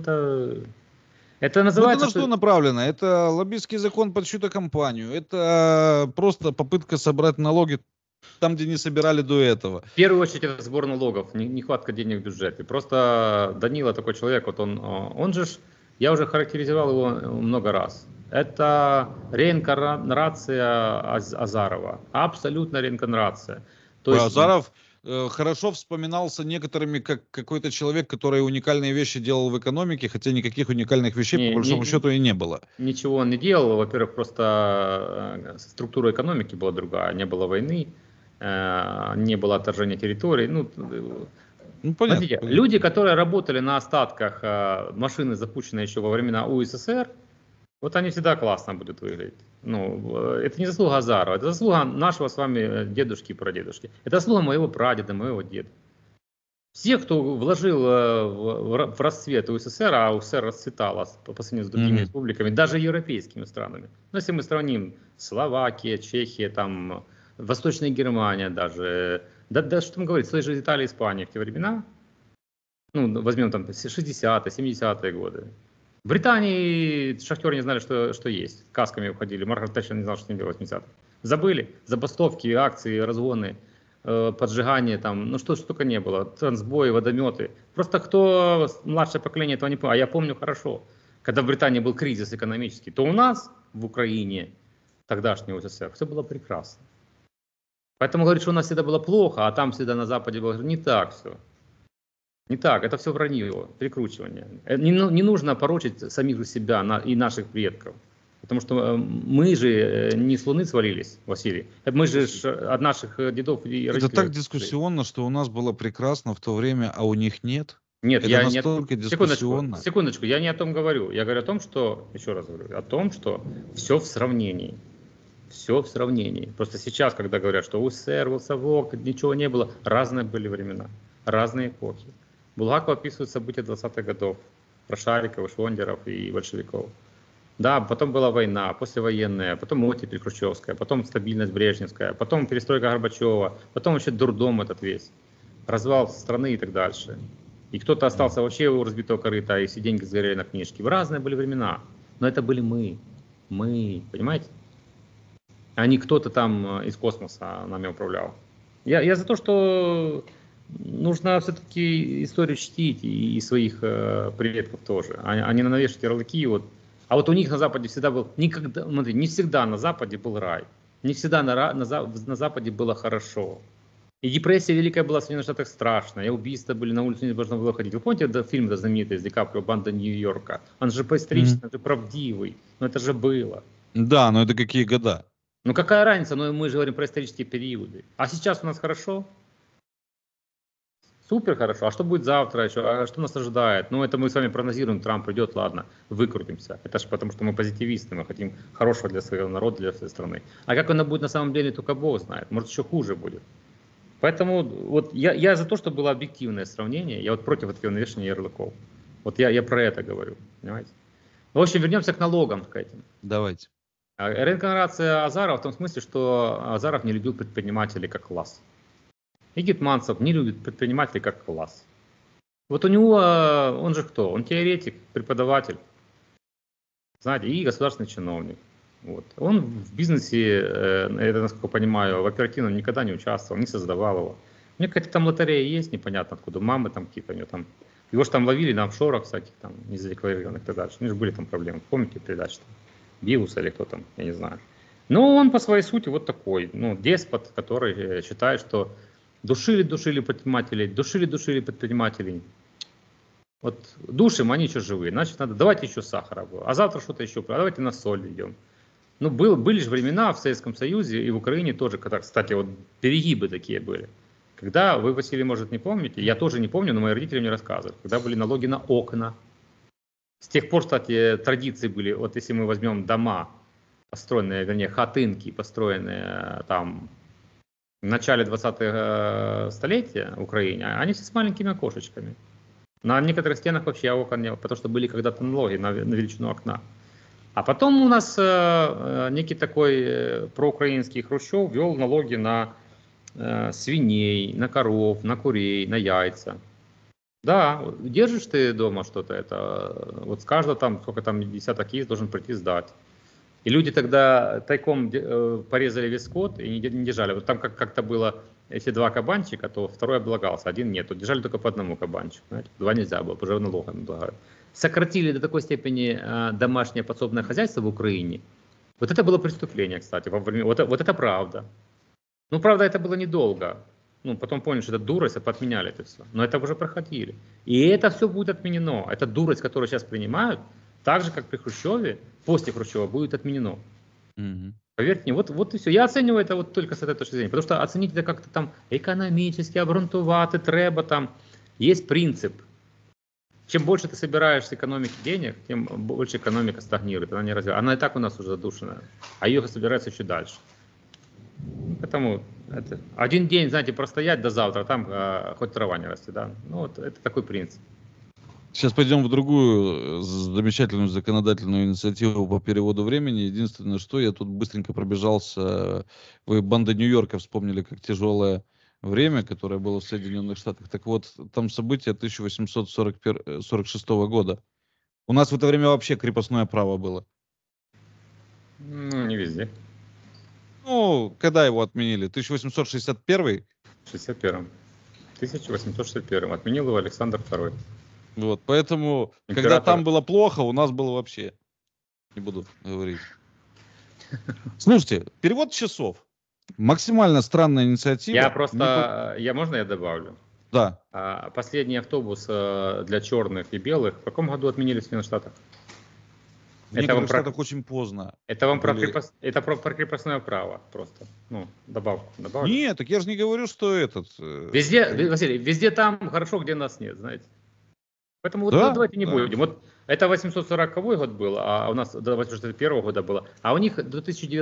это называется... Это на что направлено? Это лоббистский закон под чью-то компанию. Это просто попытка собрать налоги там, где не собирали до этого. В первую очередь это сбор налогов, нехватка денег в бюджете. Просто Данила такой человек, вот он же, я уже характеризовал его много раз. Это реинкарнация Азарова, абсолютно реинкарнация. То есть... Азаров хорошо вспоминался некоторыми как какой-то человек, который уникальные вещи делал в экономике, хотя никаких уникальных вещей по большому счету и не было. Ничего он не делал. Во-первых, просто структура экономики была другая, не было войны. Не было отторжения территорий. Понятно, смотрите, понятно. Люди, которые работали на остатках машины, запущенной еще во времена УССР, вот они всегда классно будут выглядеть. Это не заслуга Азарова, это заслуга нашего с вами дедушки и прадедушки. Это заслуга моего прадеда, моего деда. Все, кто вложил в расцвет УССР, а УССР расцветала по сравнению с другими республиками, даже европейскими странами. Если мы сравним Словакия, Чехия, там... Восточная Германия даже, да что там говорить, с той же Италии, Испании в те времена, возьмем там 60-е, 70-е годы. В Британии шахтеры не знали, что есть, касками уходили, Маргарет Тэтчер не знал, что с ним делать в 80-х. Забыли, забастовки, акции, разгоны, поджигание, там, что только не было, трансбои, водометы. Просто кто младшее поколение этого не помнит, а я помню хорошо, когда в Британии был кризис экономический, то у нас в Украине, тогдашнего СССР, все было прекрасно. Поэтому говорит, что у нас всегда было плохо, а там всегда на Западе было не так все. Не так, это все вранье, перекручивание. Не нужно порочить самих себя и наших предков. Потому что мы же не с Луны свалились, Василий. Мы же от наших дедов и родителей. Это так дискуссионно, что у нас было прекрасно в то время, а у них нет. Нет, это настолько дискуссионно. Секундочку, я не о том говорю. Я говорю о том, что, еще раз говорю, о том, что все в сравнении. Все в сравнении. Просто сейчас, когда говорят, что УССР, Совок, ничего не было, разные были времена, разные эпохи. Булгаков описывает события 20-х годов, про Шариков, Швондеров и большевиков. Да, потом была война, послевоенная, потом оттепель Хрущевская, потом стабильность Брежневская, потом перестройка Горбачева, потом вообще дурдом этот весь, развал страны и так дальше. И кто-то остался вообще у разбитого корыта, и все деньги сгорели на книжке. Разные были времена, но это были мы, понимаете? А не кто-то там из космоса нами управлял. Я за то, что нужно все-таки историю чтить и своих предков тоже, а не навешать ярлыки. А вот у них на Западе всегда был, не всегда на Западе был рай, не всегда на Западе было хорошо. И депрессия великая была в Соединенных Штатах страшная, и убийства были, на улицу не можно было ходить. Вы помните фильм знаменитый с Ди Каприо «Банда Нью-Йорка»? Он же поисторический, он же правдивый, но это же было. Да, но это какие года? Какая разница, мы же говорим про исторические периоды. А сейчас у нас хорошо? Супер хорошо. А что будет завтра еще? А что нас ожидает? Это мы с вами прогнозируем, Трамп придет, ладно, выкрутимся. Это же потому, что мы позитивисты, мы хотим хорошего для своего народа, для своей страны. А как оно будет на самом деле, только Бог знает. Может, еще хуже будет. Поэтому я за то, чтобы было объективное сравнение, я против этого навешивания ярлыков. Я про это говорю, понимаете? В общем, вернемся к налогам, к этим. Давайте. Реинкарнация Азарова в том смысле, что Азаров не любил предпринимателей как класс. И Гетманцев не любит предпринимателей как класс. У него, он же кто? Он теоретик, преподаватель, знаете, и государственный чиновник. Он в бизнесе, это, насколько я понимаю, в оперативном никогда не участвовал, не создавал его. У него какая-то там лотерея есть, непонятно откуда, мамы там какие-то у него там. Его же там ловили на офшорах всяких, там, незадекларированных и так дальше. У него же были там проблемы, помните передачи там? Биус или кто там, я не знаю. Но он по своей сути такой, деспот, который считает, что душили предпринимателей, Вот душим, они еще живые, значит, надо, давайте еще сахара, а завтра что-то еще, а давайте на соль идем. Ну, были же времена в Советском Союзе и в Украине тоже, когда, кстати, вот перегибы такие были. Когда, вы, Василий, может, не помните, я тоже не помню, но мои родители мне рассказывали, когда были налоги на окна. С тех пор, кстати, традиции были, вот если мы возьмем дома, построенные, вернее, хатынки, построенные там в начале 20-го столетия в Украине, они все с маленькими окошечками. На некоторых стенах вообще окон не было, потому что были когда-то налоги на величину окна. А потом у нас некий такой проукраинский Хрущев ввел налоги на свиней, на коров, на курей, на яйца. Да, держишь ты дома что-то, это вот с каждого там, сколько там десяток есть, должен прийти сдать. И люди тогда тайком порезали весь скот и не держали. Вот там как-то было, если 2 кабанчика, то второй облагался, один нет. Держали только по одному кабанчику. Знаете? 2 нельзя было, уже налогами облагают. Сократили до такой степени домашнее подсобное хозяйство в Украине. Вот это было преступление, кстати. Вот это правда. Ну, правда, это было недолго. Ну, потом поняли, что это дурость, а отменяли это все. Но это уже проходили. И это все будет отменено. Это дурость, которую сейчас принимают, так же, как при Хрущеве, после Хрущева, будет отменено. Поверьте мне, вот и все. Я оцениваю это вот только с этой точки зрения. Потому что оценить это как-то там экономически, обґрунтувати, треба там. Есть принцип. Чем больше ты собираешь с экономики денег, тем больше экономика стагнирует. Она не развивается. Она и так у нас уже задушенная. А ее собирается еще дальше. Поэтому это, один день, знаете, простоять до завтра, там хоть трава не растет. Да? Ну, вот это такой принцип. Сейчас пойдем в другую замечательную законодательную инициативу по переводу времени. Единственное, что я тут быстренько пробежался. Вы «Банда Нью-Йорка» вспомнили как тяжелое время, которое было в Соединенных Штатах. Так вот, там события 1846 года. У нас в это время вообще крепостное право было. Ну, не везде. Ну, когда его отменили? 1861? 61-м. 1861-м. Отменил его Александр II. Вот, поэтому, Император. когда там было плохо, у нас было вообще. Не буду говорить. Слушайте, перевод часов. Максимально странная инициатива. Я просто, можно я добавлю? Да. Последний автобус для черных и белых в каком году отменили в Соединенных Штатах? В некоторых штатах очень поздно. Это вам про крепостное право просто. Ну, добавку. Нет, так я же не говорю, что этот... Везде, Василий, везде там хорошо, где нас нет, знаете. Поэтому вот да? давайте не будем. Вот это 840 год был, а у нас до 861 года было. А у них до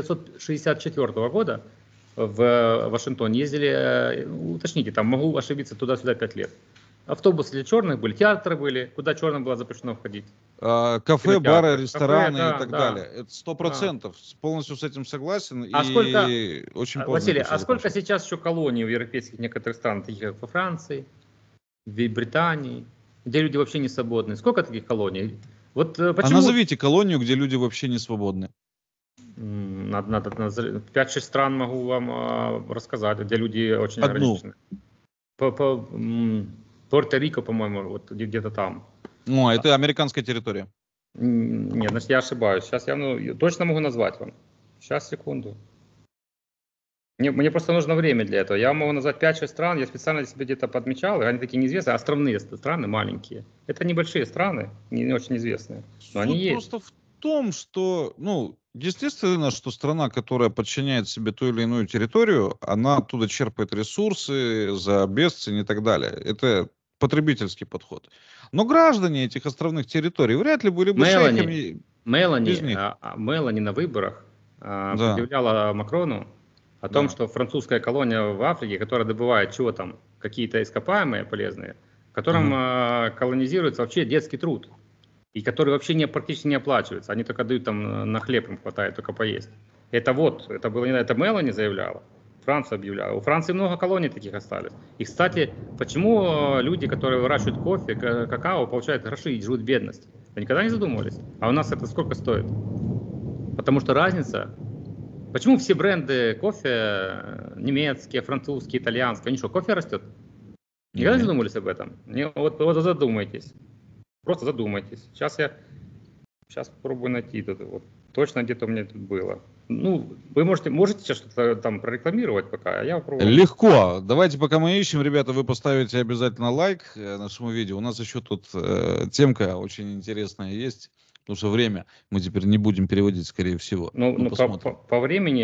1964 года в Вашингтон ездили, уточните, там могу ошибиться, туда-сюда 5 лет. Автобусы для черных были, театры были, куда черным было запрещено входить. Кафе, бары, рестораны да, и так далее. Это 100%. Да. Полностью с этим согласен. Очень поздно. Василий, а сколько сейчас еще колоний в европейских некоторых странах, таких как во Франции, в Британии, где люди вообще не свободны? Сколько таких колоний? Вот почему... А назовите колонию, где люди вообще не свободны. Надо 5-6 стран могу вам рассказать, где люди очень ограничены. Пуэрто-Рико, по-моему, вот где-то там. Ну, это американская территория. Нет, значит, я ошибаюсь. Сейчас я точно могу назвать вам. Сейчас, секунду. Мне просто нужно время для этого. Я могу назвать 5-6 стран, я специально себе где-то подмечал, и они такие неизвестные, островные страны маленькие. Это небольшие страны, не очень известные, но они есть. Просто в том, что, естественно, что страна, которая подчиняет себе ту или иную территорию, она оттуда черпает ресурсы за бесцень и так далее. Это потребительский подход. Но граждане этих островных территорий вряд ли были бы шейхами. Мелани на выборах предъявляла Макрону о том, что французская колония в Африке, которая добывает чего там, какие-то ископаемые полезные, которым колонизируется вообще детский труд, и который вообще практически не оплачивается. Они только дают там на хлеб, им хватает только поесть. Это было не это Мелани заявляла, Франция объявляла. У Франции много колоний таких остались. И, кстати, почему люди, которые выращивают кофе, какао, получают гроши и живут в бедности? Вы никогда не задумывались? А у нас это сколько стоит? Потому что разница... Почему все бренды кофе, немецкие, французские, итальянские, они что, кофе растет? Никогда не задумывались об этом? Вот задумайтесь. Просто задумайтесь. Сейчас попробую найти тут. Вот, точно где-то у меня тут было. Ну, вы можете сейчас что-то там прорекламировать пока, а я попробую. Легко. Давайте, пока мы ищем, ребята, вы поставите обязательно лайк нашему видео. У нас еще тут темка очень интересная есть. Потому что время мы теперь не будем переводить, скорее всего. Ну, Посмотрим. по времени,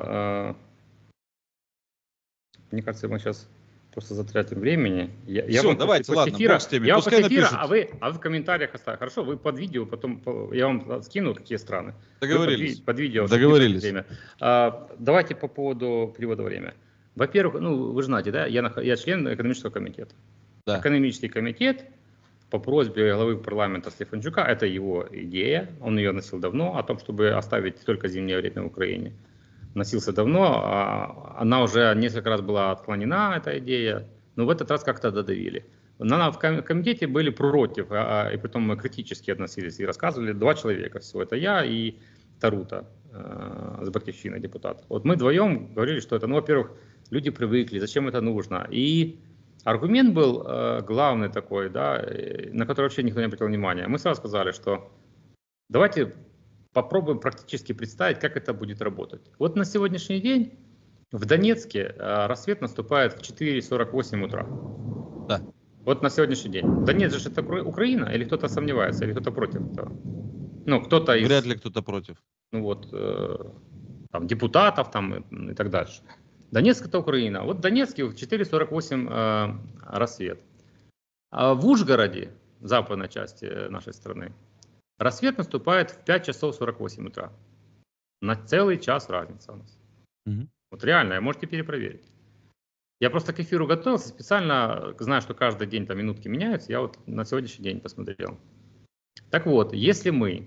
мне кажется, мы сейчас просто затратим времени. Все, давайте, ладно, бог с теми. Я Пускай после эфира, напишут. а вы в комментариях оставьте. Хорошо, вы под видео, потом я вам скину, какие страны. Договорились. Под видео. Договорились. Время. Давайте по поводу перевода времени. Во-первых, ну, вы же знаете, да, я член экономического комитета. Да. Экономический комитет по просьбе главы парламента Стефанчука, это его идея, он ее носил давно, о том, чтобы оставить только зимнее время в Украине. Носился давно, она уже несколько раз была отклонена, эта идея, но в этот раз как-то додавили. В комитете были против, и притом мы критически относились и рассказывали, 2 человека всего, это я и Тарута с Батьковщины, депутат. Вот мы вдвоем говорили, что это, ну, во-первых, люди привыкли, зачем это нужно, и аргумент был главный такой, да, на который вообще никто не обратил внимания. Мы сразу сказали, что давайте попробуем практически представить, как это будет работать. Вот на сегодняшний день в Донецке рассвет наступает в 4:48 утра. Да. Вот на сегодняшний день. Донецк же это Украина, или кто-то сомневается, или кто-то против этого? Ну, кто-то из... Вряд ли кто-то против. Ну вот, там, депутатов там и так дальше. Донецк это Украина. Вот в Донецке в 4:48 рассвет. А в Ужгороде, в западной части нашей страны, рассвет наступает в 5 часов 48 утра. На целый час разница у нас. Угу. Вот реально, можете перепроверить. Я просто к эфиру готовился, специально знаю, что каждый день там минутки меняются, я вот на сегодняшний день посмотрел. Так вот, если мы,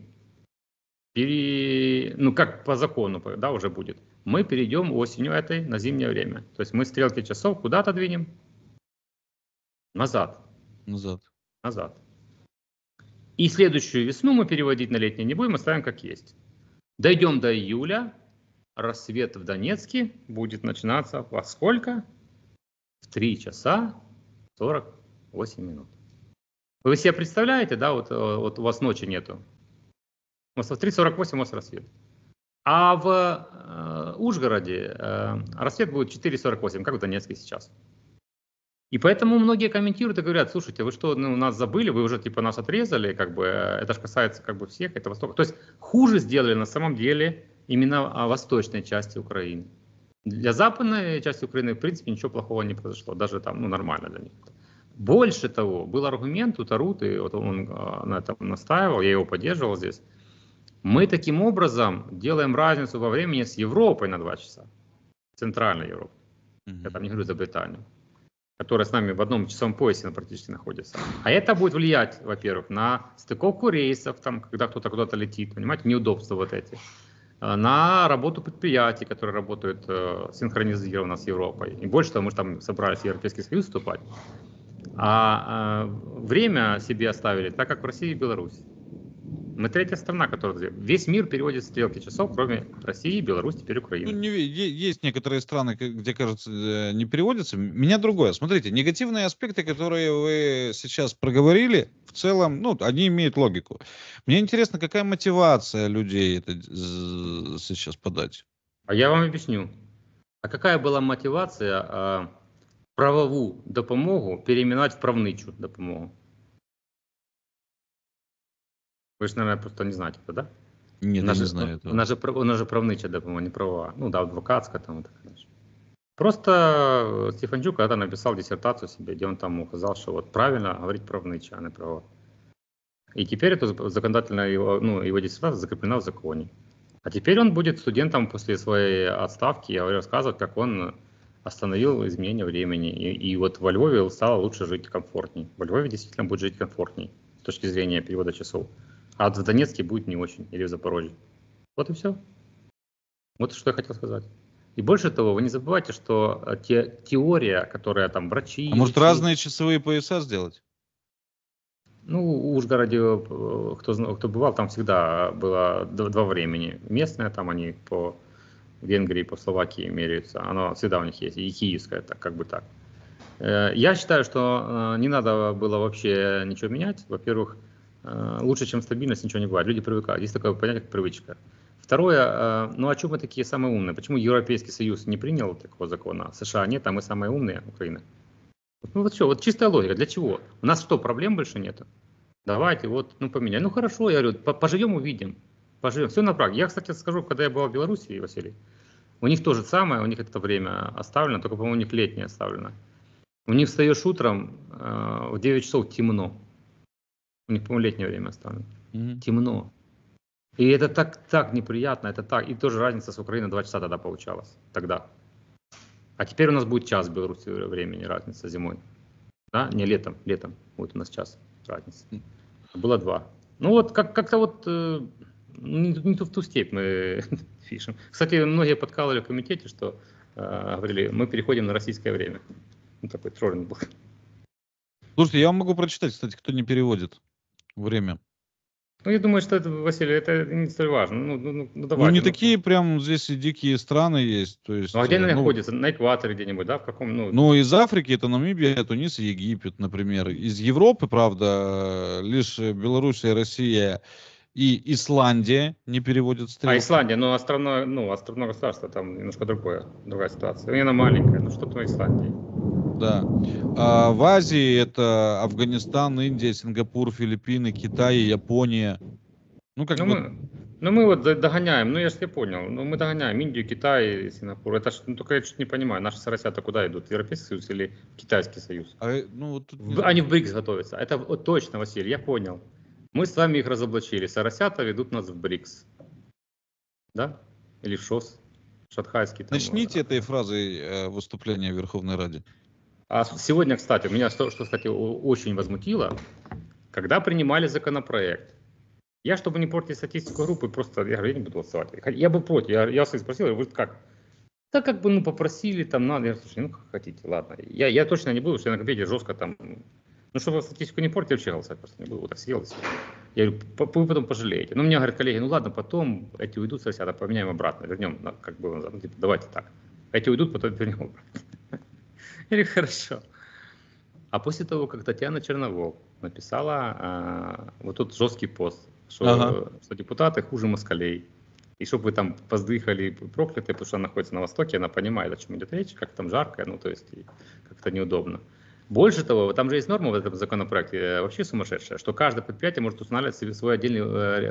ну как по закону, да, уже будет, мы перейдем осенью этой на зимнее время. То есть мы стрелки часов куда-то двинем? Назад. Назад. И следующую весну мы переводить на летнее не будем, оставим как есть. Дойдем до июля, рассвет в Донецке будет начинаться во сколько? В 3 часа 48 минут. Вы себе представляете, да, вот у вас ночи нету. У вас в 3:48 у вас рассвет. А в Ужгороде рассвет будет 4:48, как в Донецке сейчас. И поэтому многие комментируют и говорят, слушайте, вы что, ну, нас забыли, вы уже типа нас отрезали, как бы, это же касается как бы всех, это Востока. То есть хуже сделали на самом деле именно восточной части Украины. Для западной части Украины, в принципе, ничего плохого не произошло, даже там, ну, нормально для них. Больше того, был аргумент у Таруты, вот он на этом настаивал, я его поддерживал здесь. Мы таким образом делаем разницу во времени с Европой на 2 часа. Центральной Европой. Я там не говорю за Британию, которая с нами в одном часовом поясе практически находится. А это будет влиять, во-первых, на стыковку рейсов, там, когда кто-то куда-то летит, понимаете, неудобства вот эти. На работу предприятий, которые работают синхронизированно с Европой. И больше того, мы же там собрались в Европейский Союз вступать. А время себе оставили, так как в России и Беларуси. Мы 3-я страна, которая... Весь мир переводит стрелки часов, кроме России, Беларуси, теперь Украины. Ну, есть некоторые страны, где, кажется, не переводятся. Меня другое. Смотрите, негативные аспекты, которые вы сейчас проговорили, в целом, ну, они имеют логику. Мне интересно, какая мотивация людей это сейчас подать? А я вам объясню. А какая была мотивация правову допомогу переименовать в правничу допомогу? Вы же, наверное, просто не знаете это, да? Нет, я не знаю этого. У нас же правнича допомога, не правова. Ну да, адвокатская там и так дальше. Просто Стефанчук когда написал диссертацию себе, где он там указал, что вот правильно говорить правнича, а не права. И теперь это законодательно его диссертация закреплена в законе. А теперь он будет студентом после своей отставки, я говорю, рассказывать, как он остановил изменение времени. И вот во Львове стало лучше жить комфортней. Во Львове действительно будет жить комфортней с точки зрения перевода часов. А в Донецке будет не очень, или в Запорожье. Вот и все. Вот что я хотел сказать. И больше того, вы не забывайте, что теория, которая там врачи... А может разные часовые пояса сделать? Ну, в Ужгороде, кто бывал, там всегда было 2 времени. Местное, там они по Венгрии, по Словакии меряются. Оно всегда у них есть. И киевское, так, как бы так. Я считаю, что не надо было вообще ничего менять. Во-первых, лучше, чем стабильность, ничего не бывает. Люди привыкают. Есть такое понятие, как привычка. Второе, ну а чем мы такие самые умные? Почему Европейский Союз не принял такого закона? США нет, а мы самые умные, Украина. Ну вот что, вот чистая логика. Для чего? У нас что, проблем больше нету? Давайте вот, ну поменяем. Ну хорошо, я говорю, поживем, увидим. Поживем. Все на практике. Я, кстати, скажу, когда я был в Беларуси, Василий, у них то же самое, у них это время оставлено, только, по-моему, у них летнее оставлено. У них встаешь утром, в 9 часов темно. У них, по-моему, летнее время оставлено. Темно. И это так неприятно, это так. И тоже разница с Украиной 2 часа тогда получалась. Тогда. А теперь у нас будет час в Беларуси времени, разница зимой. Да? Не летом, летом будет у нас час разница. Было 2. Ну вот как-то вот не в ту степь мы пишем. Кстати, многие подкалывали в комитете, что говорили, мы переходим на российское время. Ну, такой троллинг был. Слушайте, я вам могу прочитать, кстати, кто не переводит время. Ну, я думаю, что это, Василий, это не столь важно. Ну Ну, давайте. не такие прям здесь и дикие страны есть. То есть, Ну, а где они находятся? На экваторе где-нибудь, да? В каком? Ну, из Африки это Намибия, Тунис и Египет, например. Из Европы, правда, лишь Белоруссия, Россия и Исландия не переводят стрелки. А Исландия, ну, островное государство, там немножко другая ситуация. И она маленькая, ну, что-то на Исландии. Да. А в Азии это Афганистан, Индия, Сингапур, Филиппины, Китай, Япония. Ну, как бы... мы вот догоняем, ну, я же не понял, ну, мы догоняем Индию, Китай, Сингапур. Это ж, ну, только я чуть не понимаю, наши соросята куда идут? Европейский Союз или Китайский Союз? Ну, вот тут Они в БРИКС готовятся. Это вот точно, Василий, я понял. Мы с вами их разоблачили. Соросята ведут нас в БРИКС. Да? Или в ШОС. Шанхайский. Там, начните этой фразой выступления в Верховной Раде. А сегодня, кстати, меня что, кстати, очень возмутило, когда принимали законопроект. Я, чтобы не портить статистику группы, просто, я говорю, я не буду голосовать. Я был против, я спросил, я говорю, как? Да как бы, ну, попросили, там, надо. Я говорю, слушай, ну, как хотите, ладно. Я точно не буду, что я на комитете жестко там, ну, чтобы статистику не портить, я вообще голосовать просто не буду, вот так съел. Я говорю, вы потом пожалеете. Ну, мне говорят коллеги, ну, ладно, потом эти уйдут, соросята, поменяем обратно, вернем, как было назад, ну, типа, давайте так. Эти уйдут, потом вернем обратно. Я говорю, хорошо. А после того, как Татьяна Черновол написала вот тут жесткий пост, что депутаты хуже москалей, и чтобы вы там поздыхали и прокляты, потому что она находится на Востоке, она понимает, о чем идет речь, как там жарко, ну то есть как-то неудобно. Больше того, там же есть норма в этом законопроекте, вообще сумасшедшая, что каждое предприятие может устанавливать себе свой отдельный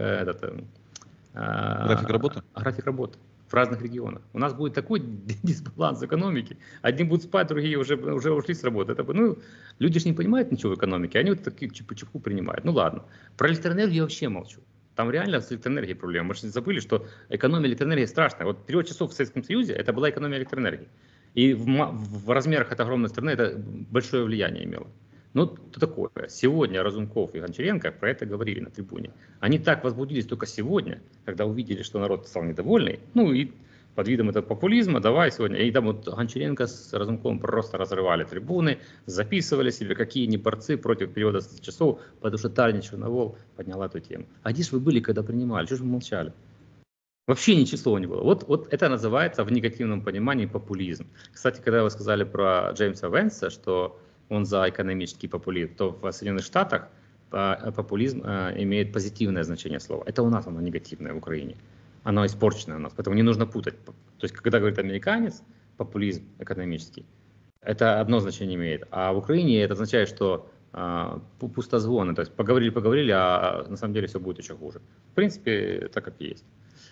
график работы? График работы в разных регионах. У нас будет такой дисбаланс экономики. Одни будут спать, другие уже ушли с работы. Это, ну, люди же не понимают ничего в экономике, они вот такие чепуху принимают. Ну ладно. Про электроэнергию я вообще молчу. Там реально с электроэнергией проблема. Мы же забыли, что экономия электроэнергии страшная. Вот период часов в Советском Союзе это была экономия электроэнергии. И в размерах этой огромной страны это большое влияние имело. Ну, то такое. Сегодня Разумков и Гончаренко про это говорили на трибуне. Они так возбудились только сегодня, когда увидели, что народ стал недовольный. Ну, и под видом этого популизма, давай сегодня. И там вот Гончаренко с Разумковым просто разрывали трибуны, записывали себе, какие они борцы против перевода часов, потому что Таня Черновол подняла эту тему. А где же вы были, когда принимали? Чего же вы молчали? Вообще ни числа не было. Вот это называется в негативном понимании популизм. Кстати, когда вы сказали про Джеймса Венса, что он за экономический популизм, то в Соединенных Штатах популизм имеет позитивное значение слова. Это у нас оно негативное в Украине. Оно испорченное у нас, поэтому не нужно путать. То есть, когда говорит американец, популизм экономический, это одно значение имеет. А в Украине это означает, что пустозвоны, то есть поговорили, а на самом деле все будет еще хуже. В принципе, так как и есть.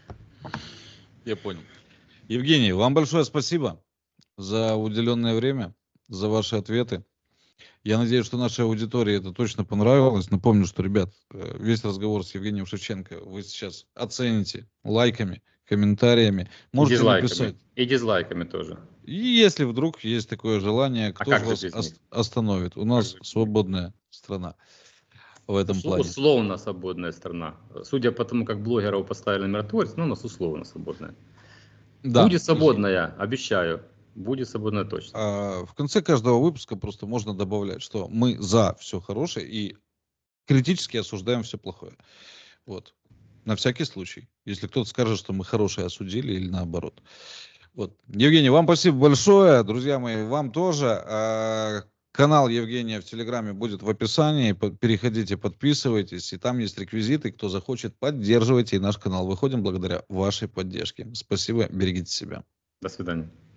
Я понял. Евгений, вам большое спасибо за уделенное время, за ваши ответы. Я надеюсь, что нашей аудитории это точно понравилось. Напомню, что, ребят, весь разговор с Евгением Шевченко вы сейчас оцените лайками, комментариями. Можете написать. И дизлайками тоже. И если вдруг есть такое желание, кто же вас остановит? У нас свободная страна в этом плане. Условно свободная страна. Судя по тому, как блогеров поставили на миротворец, ну, у нас условно свободная. Да. Будет свободная, обещаю. Будет свободная точно. В конце каждого выпуска просто можно добавлять, что мы за все хорошее и критически осуждаем все плохое. Вот. На всякий случай. Если кто-то скажет, что мы хорошее осудили или наоборот. Вот. Евгений, вам спасибо большое. Друзья мои, вам тоже. Канал Евгения в Телеграме будет в описании. Переходите, подписывайтесь. И там есть реквизиты. Кто захочет, поддерживайте. И наш канал. Выходим благодаря вашей поддержке. Спасибо. Берегите себя. До свидания.